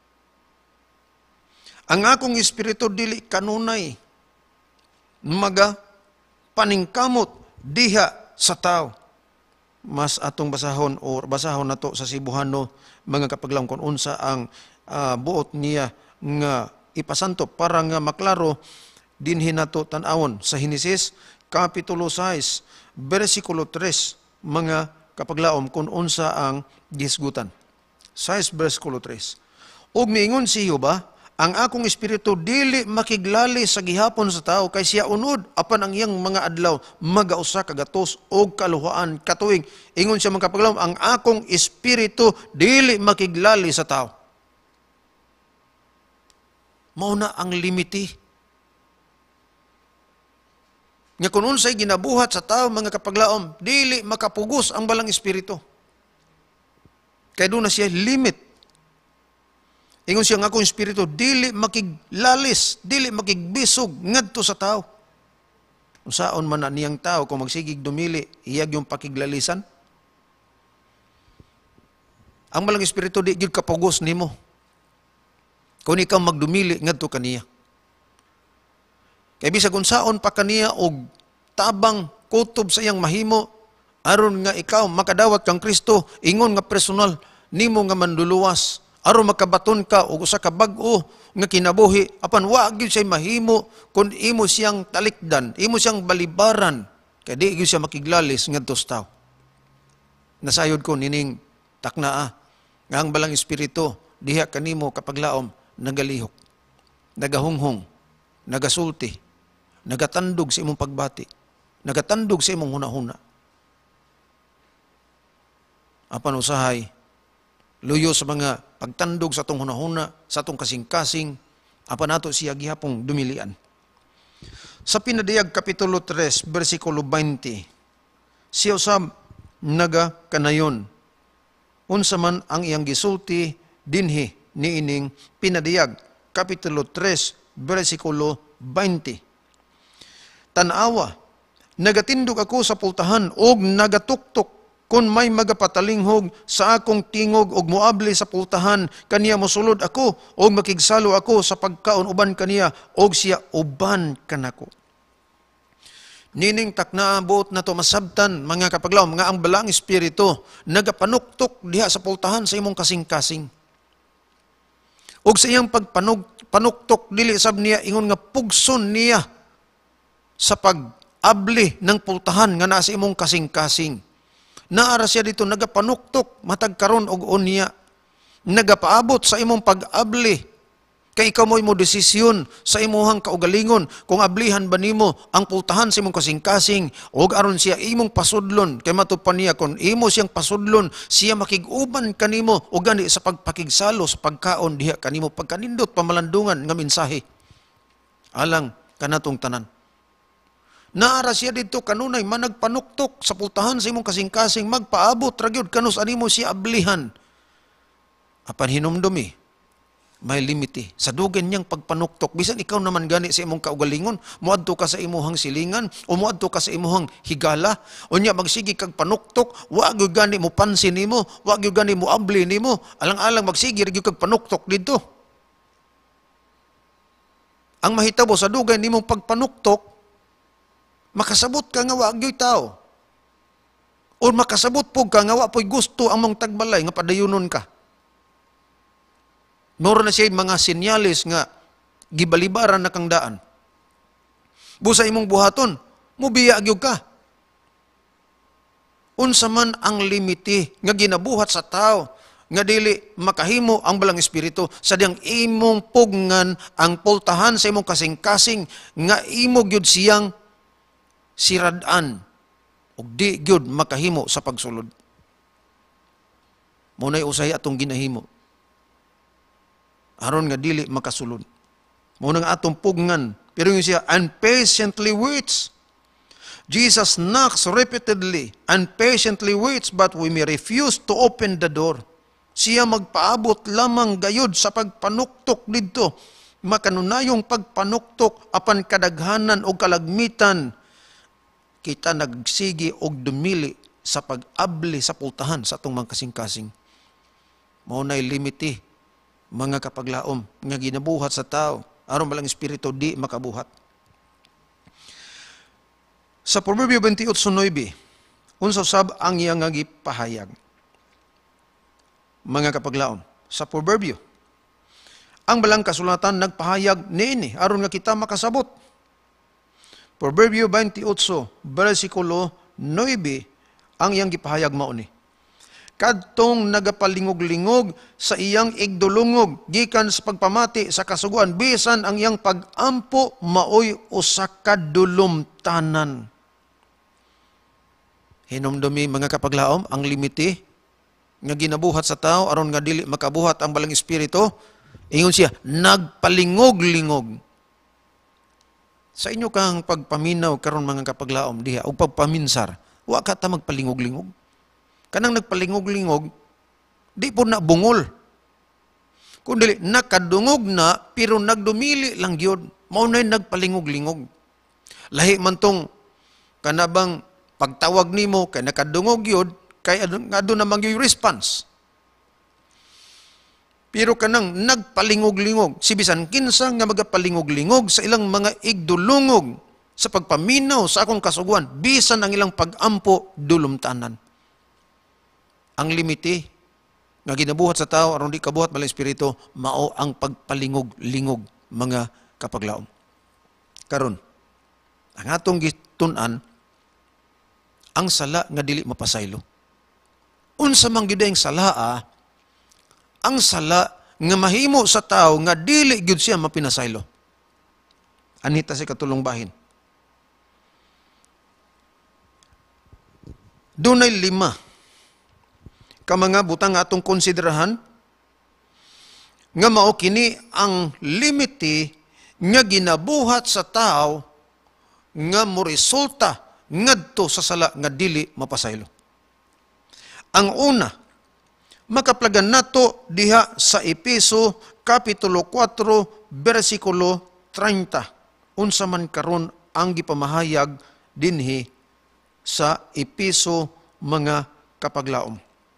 B: Ang akong espiritu dili kanunay maga paningkamot diha sa tao. Mas atong basahon o basahon nato sa Cebuano mga kapaglaom kung unsa ang uh, buot niya nga ipasanto para nga maklaro dinhi nato tan-awon sa Genesis kapitulo six bersikulo three mga kapaglaom kung unsa ang gisgutan. six bersikulo three. Ug miingon si Jehova, ang akong espiritu dili makiglali sa gihapon sa tao kay siya unod apan ang iyang mga adlaw magausa ka gatos og kaluhaan katuig. Ingon siya mga kapaglaom, ang akong espiritu dili makiglali sa tao. Mao na ang limiti. Nga kung unsay ginabuhat sa tao mga kapaglaom, dili makapugos ang balang espiritu. Kay doon na siya limit. Ingon siya nga akong espiritu, dili makiglalis, dili makigbisog ngadto sa tao. Kung saon man na niyang tao, kung magsigig dumili, iyag yung pakiglalisan. Ang balang espiritu, di gyud kapugos nimo. Kung ikaw magdumili ngadto kaniya. Kaya bisag kung saon pa kaniya og tabang kutob sa iyang mahimo, aron nga ikaw makadawat kang Kristo, ingon nga personal, nimo nga manduluwas, aron makabaton ka og usa ka bag-o nga kinabuhi, apan wa gyud siya mahimo kun imo siyang talikdan, imo siyang balibaran, kay di gyud siya makiglalis ngadto sa tao. Nasayod ko nining taknaa nga ang balang espiritu diha kanimo kapaglaom nagalihok, nagahunghong, nagasulti, nagatandog sa imong pagbati, nagatandog sa imong hunahuna. Apan usahay luyo sa mga pagtandog sa atong hunahuna, sa atong kasing-kasing, apan nato siya gihapong dumilian. Sa Pinadiyag Kapitulo three, versikulo twenty, siya usab naga kanayon, unsa man ang iyang gisulti dinhi niining pinadiyag. Kapitulo tres, versikulo twenty. Tanawa, nagatindog ako sa pultahan og nagatuktok kung may magapatalinghog sa akong tingog og muabli sa pultahan, kaniya mosulod ako og makigsalo ako sa pagkaon uban kaniya og siya uban kanako. Nining taknaabot na to masabtan mga kapaglaw, mga ang balang espiritu nagapanuktok diha sa pultahan sa imong kasing-kasing. Og sa iyang pagpanuktok dili sab niya ingon nga pugson niya sa pag-abli ng pultahan nga naa sa imong kasing-kasing. Naara siya dito nagapanuktok matag karon og unya, nagapaabot sa imong pag-abli. Kay ikaw mo'y mo desisyon sa imuhang kaugalingon kung ablihan ba nimo ang pultahan sa imong kasing-kasing og aron siya imong pasudlon. Kay matupan niya kung imo siyang pasudlon, siya makig-uban kanimo og gani sa pagpakigsalo sa pagkaon diha kanimo pagkanindot pamalandungan nga mensahe alang kanatong tanan. Naara siya dito kanunay managpanuktok sa pultahan sa imong kasing-kasing, magpaabot ra gyud kanus animo siya ablihan. Apan hinumdumi, may limite sa dugen niyang pagpanuktok. Bisan ikaw naman gani sa imong kaugalingon, muadto ka sa imuhang silingan o muadto ka sa imuhang higala, unya magsigi kag panuktok, wa gyud gani mo pansin nimo, wa gyud gani mo abli nimo, alang-alang magsigi ra gyud kag panuktok didto. Ang mahitabo sa dugay nimong pagpanuktok, makasabot ka nga wa gyud tao. O makasabot po ka nga wa po'y gusto ang mong tagbalay nga padayunon ka. Noro na siya mga sinyalis nga gibalibaran na kang daan. Busa imong buhaton, mubiya gyud ka. Unsa man ang limite nga ginabuhat sa tao nga dili makahimo ang balang espiritu sadyang imong pugngan ang pultahan sa imong kasing-kasing nga imo gyud siyang siradan ug di gyud makahimo sa pagsulod. Munay usay atong ginahimo aron nga dili makasulod. Muna nga atong pugngan, pero yung siya and patiently waits. Jesus knocks repeatedly and patiently waits, but we may refuse to open the door. Siya magpaabot lamang gayud sa pagpanuktok didto. Makanunayong pagpanuktok apan kadaghanan o kalagmitan, kita nagsigi og dumili sa pag-abli sa pultahan sa atong mga kasing-kasing. Maunay limiti, mga kapaglaom, nga ginabuhat sa tao, aron balang espiritu di makabuhat. Sa Proverbio twenty-eight nine, unsa sab ang iya nga gipahayag. Mga kapaglaom, sa Proverbio, ang balang kasulatan nagpahayag niini aron nga kita makasabot. Proverbio twenty-eight, versikulo nine, ang iyang gipahayag mao ni. Kadtong nagapalingog-lingog sa iyang igdulungog, gikan sa pagpamati sa kasuguan, bisan ang iyang pag-ampo maoy usa ka dulumtanan. Hinumdumi mga kapaglaom, ang limite nga ginabuhat sa tao aron nga dili makabuhat ang balang espiritu, ingon siya, nagpalingog-lingog. Sa inyo kang pagpaminaw karon mga kapaglaom diha o pagpaminsar, wa ka ta magpalingog-lingog. Kanang nagpalingog-lingog, di po na bungol. Kundi nakadungog na, pero nagdumili lang yun. Maunay nagpalingog-lingog. Lahi man tong kanabang pagtawag nimo kay nakadungog yun, kay nga doon namang yung response. Pero kanang nagpalingog-lingog, si bisan kinsa nga magapalingog-lingog sa ilang mga igdulungog sa pagpaminaw sa akong kasuguan, bisan ang ilang pag-ampo dulumtanan. Ang limite nga ginabuhat sa tao aron di kabuhat balang espiritu, mao ang pagpalingog-lingog mga kapaglaom. Karon, ang atong gitun-an, ang sala nga dili mapasaylo. Unsa man gyud ang salaa, ang sala nga mahimo sa tao nga dili gyud siya mapinasaylo. Anita sa katulong bahin. Dunay lima ka mga butang atong konsiderahan nga mao kini ang limite nga ginabuhat sa tao nga moresulta ngadto sa sala nga dili mapasaylo. Ang una, makaplagan nato diha sa Epeso kapitulo four bersikulo thirty. Unsa man karon ang gipamahayag dinhi sa Epeso mga kapaglaom.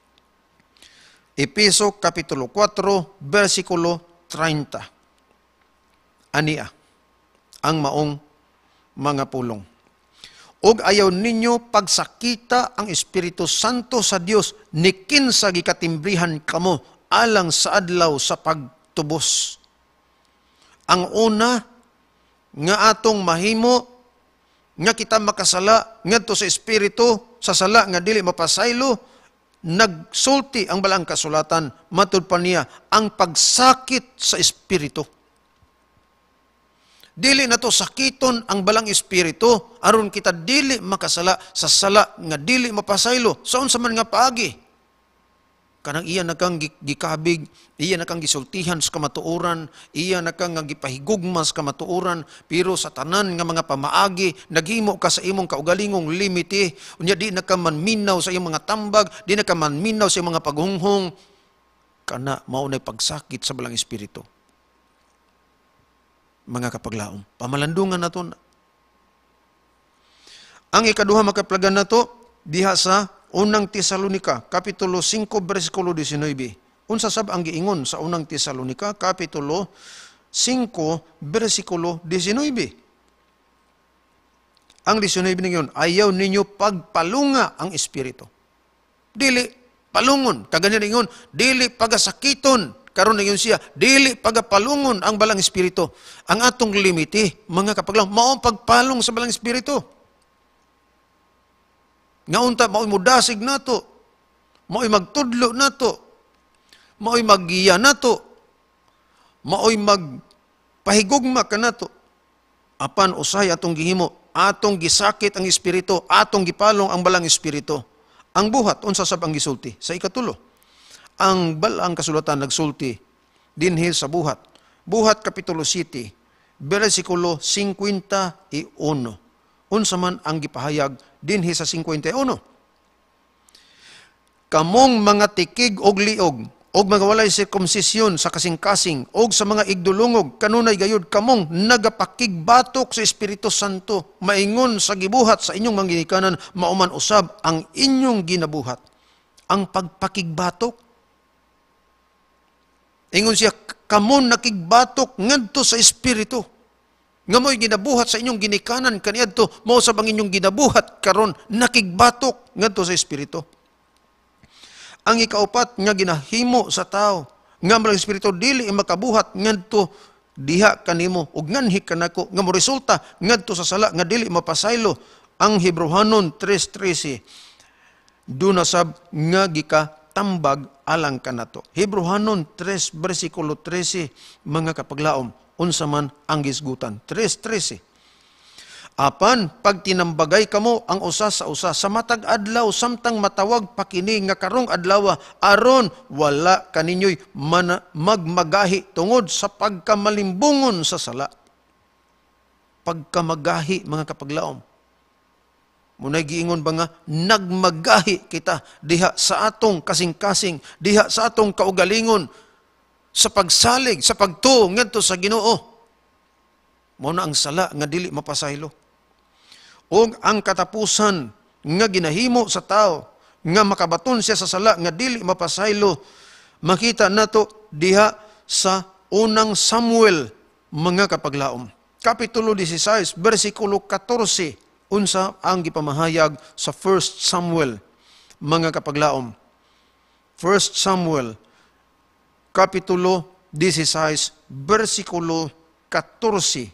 B: Epeso kapitulo four bersikulo thirty. Ania ang maong mga pulong. Og ayaw ninyo pagsakita ang Espiritu Santo sa Dios ni kinsa gikatimbrihan kamo alang sa adlaw sa pagtubos. Ang una nga atong mahimo nga kita makasala ngadto sa Espiritu sa sala nga dili mapasaylo, nagsulti ang balang kasulatan matud pa niya ang pagsakit sa Espiritu. Dili na to sakiton ang balang espiritu aron kita dili makasala sa sala nga dili mapasaylo sa unsa man nga paagi. Kanang iya nakang gikabig, iya nakang gisultihan sa kamatuoran, iya nakang gipahigugma sa kamatuoran, pero sa tanan nga mga pamaagi naghimo ka sa imong kaugalingong limite, unya di na ka manminaw sa imong mga tambag, di na ka manminaw sa imong mga paghunghong, kana mao nay pagsakit sa balang espiritu. Mga kapaglaom, pamalandungan nato na. Ang ikaduha makaplagan nato diha sa unang Tesalonika kapitulo five bersikulo nineteen. Unsa sab ang giingon sa unang Tesalonika kapitulo five bersikulo nineteen. Ang nineteen ningon, ayaw ninyo pagpalunga ang espiritu. Dili palungon, kaganyan ningon, dili pagasakiton. Karon ningon siya, dili pagapalungon ang balang espiritu. Ang atong limiti, mga kapaglaom, mao pagpalong sa balang espiritu. Nga unta, mao'y mudasig nato, mao'y magtudlo nato, mao'y maggiya nato, mao'y magpahigugma ka nato. Apan usay atong gihimo, atong gisakit ang espiritu, atong gipalong ang balang espiritu. Ang buhat, unsa sab ang gisulti? Sa ikatulo. Ang balang kasulatan nagsulti dinhi sa buhat. Buhat kapitulo seven, bersikulo fifty-one. Unsa man ang gipahayag dinhi sa fifty-one. Kamong mga tikig og liog, og mga walay sirkumsisyon sa kasing-kasing, og sa mga igdulungog, kanunay gayud kamong nagapakigbatok sa Espiritu Santo, maingon sa gibuhat sa inyong mga ginikanan, mauman usab ang inyong ginabuhat. Ang pagpakigbatok, ingon siya, kamon nakigbatok ngadto sa espiritu. Nga mo'y ginabuhat sa inyong ginikanan kaniadto, mao sa bang inyong ginabuhat karon nakigbatok ngadto sa espiritu. Ang ikaupat nga ginahimo sa tao, nga malang espiritu dili makabuhat ngadto diha kanimo ug nganhi kanako nga mo resulta ngadto sa sala nga dili mapasaylo. Ang Hebrehanon three thirteen. Duna sab nga gika tambag alang kanato. Hebrehanon three bersikulo thirteen, mga kapaglaom, unsa man ang gisgutan. three thirteen. Apan pag tinambagay kamo ang usa sa usa sa matag adlaw samtang matawag pa kini nga karong adlaw aron wala kaninyo'y magmagahi tungod sa pagkamalimbungon sa sala. Pagkamagahi, mga kapaglaom. Munay giingon ba nga, nagmagahi kita diha sa atong kasing-kasing, diha sa atong kaugalingon, sa pagsalig, sa pagtuo ngadto sa Ginoo. Mao na ang sala nga dili mapasaylo. O ang katapusan nga ginahimo sa tao, nga makabaton siya sa sala nga dili mapasaylo, makita nato diha sa unang Samuel, mga kapaglaom. Kapitulo sixteen, bersikulo fourteen. Unsa ang gipamahayag sa First Samuel, mga kapaglaom. First Samuel, kapitulo sixteen, bersikulo fourteen.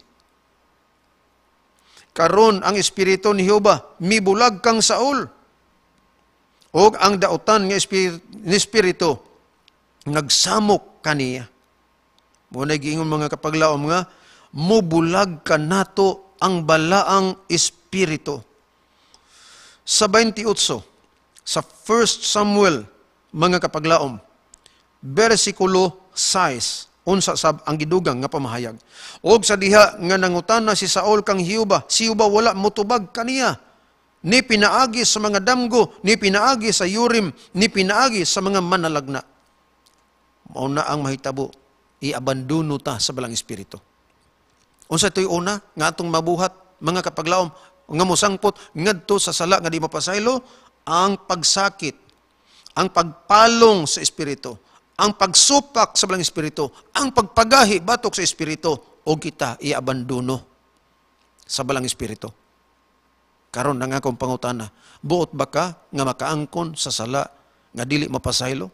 B: Karon ang espiritu ni Jehova mibulag kang Saul. Og ang dautan nga espiritu nagsamok kaniya. Muna giingon, mga kapaglaom, nga mubulag ka nato ang balaang espiritu. Sa twenty-eight, sa First Samuel, mga kapaglaom, bersikulo six, unsa sab ang gidugang nga pamahayag. Og sa diha nga nangutana si Saul kang Jehova, si Jehova wala motubag kaniya. ni pinaagi sa mga damgo, ni pinaagi sa yurim, ni pinaagi sa mga manalagna. Mauna ang mahitabo, iabandono ta sa balang espiritu. Unsa to'y una, nga atong mabuhat, mga kapaglaom, nga musangpot, ngadto sa sala nga di mapasaylo, ang pagsakit, ang pagpalong sa espiritu, ang pagsupak sa balang espiritu, ang pagpagahi batok sa espiritu, o kita iabandono sa balang espiritu. Karon na nga akong pangutana, buot ba ka nga makaangkon sa sala nga dili mapasaylo?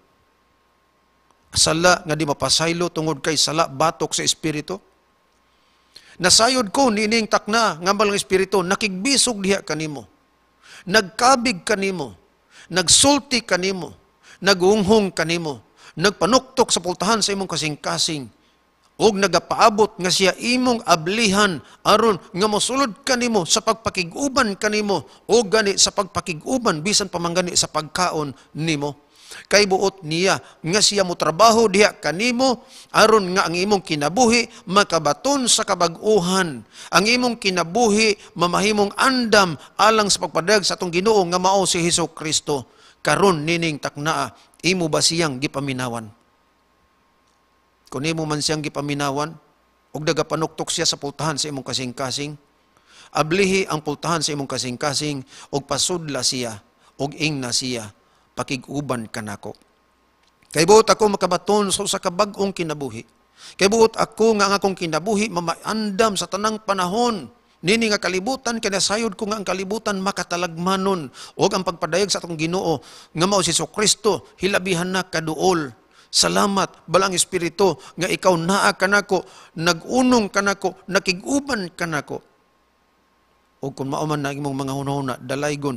B: Sala nga di mapasaylo tungod kay sala batok sa espiritu? Nasayod ko nining takna nga balang espiritu, nakigbisog diha kanimo, nagkabig kanimo, nagsulti kanimo, nagunghong kanimo, nagpanuktok sa pultahan sa imong kasing-kasing, og nagapaabot nga siya imong ablihan aron nga mosulod kanimo sa pagpakiguban kanimo o gani sa pagpakiguban bisan pamanggani sa pagkaon nimo. Kay buot niya nga siya mo trabaho diha kanimo aron nga ang imong kinabuhi makabaton sa kabag-uhan, ang imong kinabuhi mamahimong andam alang sa pagpadag sa atong Ginoo nga mao si Hesukristo. Karon nining taknaa, imo ba siyang gipaminawan? Kung imo man siyang gipaminawan, og nagapanuktok siya sa pultahan sa imong kasing-kasing, ablihi ang pultahan sa imong kasing-kasing, og pasudla siya, og ingna siya, pakiguban kanako. Kay buot ako makabaton so sa kabag-ong kinabuhi. Kay buot ako nga ang akong kinabuhi mamaandam sa tanang panahon. Nini nga kalibutan, kinasayod ko nga ang kalibutan makatalagmanon, og ang pagpadayag sa atong Ginoo nga mao si Jesucristo, hilabihan na kaduol. Salamat, balang espiritu, nga ikaw naa kanako, nagunong kanako, nakiguban kanako. O kung mauman na imong mga hunahuna, dalaygon,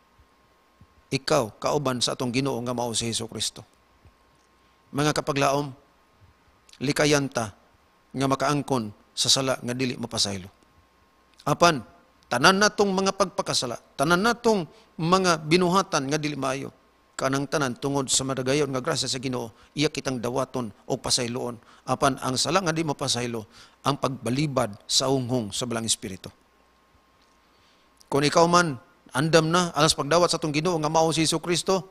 B: ikaw, kauban sa atong Ginoo nga mao si Hesukristo. Mga kapaglaom, likayanta nga makaangkon sa sala nga dili mapasaylo. Apan, tanan natong mga pagpakasala, tanan natong mga binuhatan nga dili maayo, kanang tanan tungod sa madagayon nga grasya sa Ginoo, iya kitang dawaton o pasayloon. Apan ang sala nga di mapasaylo, ang pagbalibad sa unghong sa balang espiritu. Kung ikaw man andam na alas pagdawat sa atong Ginoo nga mao si Hesukristo,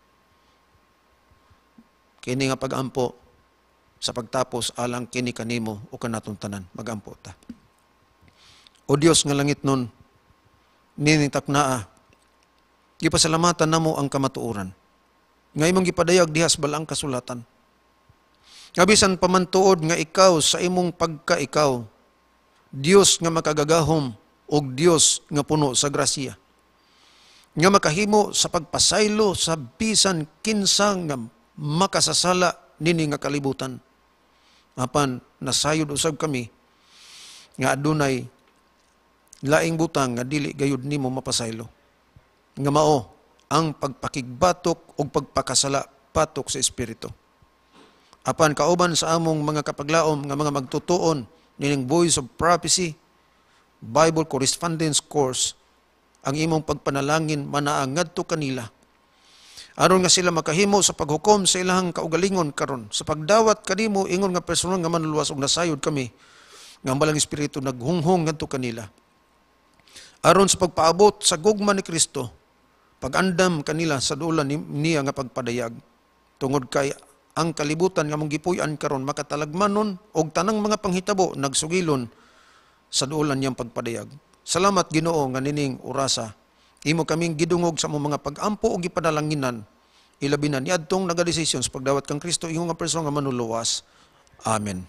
B: kini nga pagampo sa pagtapos alang kini kanimo o kanatong tanan, magampo ta. O Dios nga langit nun, nining taknaa, gipasalamatan namo ang kamatuoran. Nga imong gipadayag dihas balang kasulatan. Nga bisan pamantuod nga ikaw sa imong pagka-ikaw, Dios nga makagagahom o Dios nga puno sa grasya. Nga makahimo sa pagpasaylo sa bisan kinsa nga makasasala nini nga kalibutan. Apan nasayod usab kami nga adunay laing butang nga dili gayud nimo mapasaylo. Nga mao ang pagpakigbatok o pagpakasala patok sa espiritu. Apan kauban sa among mga kapaglaom nga mga magtutuon nining Voice of Prophecy Bible Correspondence Course, ang imong pagpanalangin manaang ngadto kanila aron nga sila makahimo sa paghukom sa ilahang kaugalingon karon sa pagdawat kanimo ingon nga personal nga manluluwas og nasayod kami nga ang balang espiritu naghunghong ngadto kanila aron sa pagpaabot sa gugma ni Kristo, pag-andam kanila sa dulan niya nga pagpadayag tungod kay ang kalibutan nga mong gipuy-an karon makatalagmanon og tanang mga panghitabo nagsugilon sa dulan niyang pagpadayag. Salamat Ginoo nga nining orasa imo kaming gidungog sa among mga pag-ampo o gipadalanginan ilabi na niadtong nagadesisyon sa pagdawat kang Kristo ingon nga personal nga manluluwas. Amen.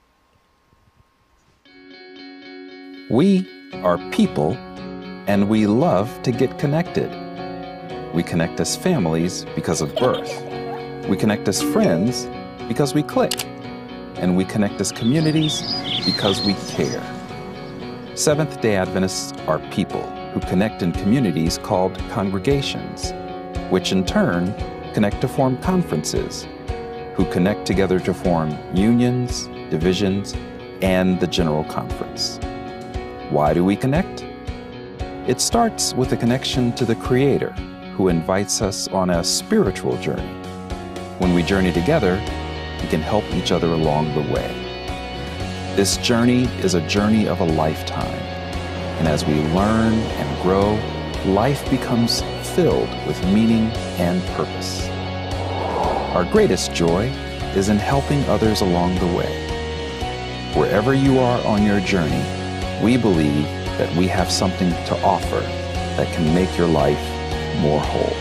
A: We are people, and we love to get connected. We connect as families because of birth. We connect as friends because we click. And we connect as communities because we care. Seventh-day Adventists are people who connect in communities called congregations, which in turn connect to form conferences, who connect together to form unions, divisions, and the General Conference. Why do we connect? It starts with a connection to the Creator, who invites us on a spiritual journey. When we journey together, we can help each other along the way. This journey is a journey of a lifetime, and as we learn and grow, life becomes filled with meaning and purpose. Our greatest joy is in helping others along the way. Wherever you are on your journey, we believe that we have something to offer that can make your life more whole.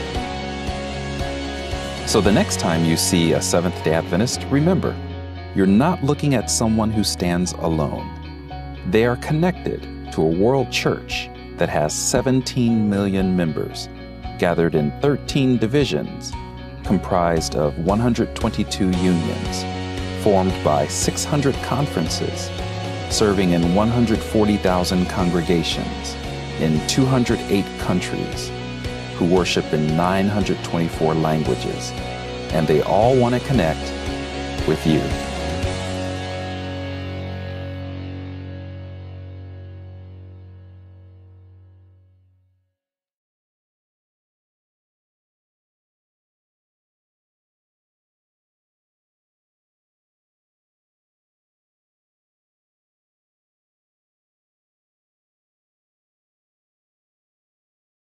A: So the next time you see a Seventh-day Adventist, remember, you're not looking at someone who stands alone. They are connected to a world church that has seventeen million members, gathered in thirteen divisions, comprised of one hundred twenty-two unions, formed by six hundred conferences, serving in one hundred forty thousand congregations in two hundred eight countries, who worship in nine hundred twenty-four languages, and they all want to connect with you.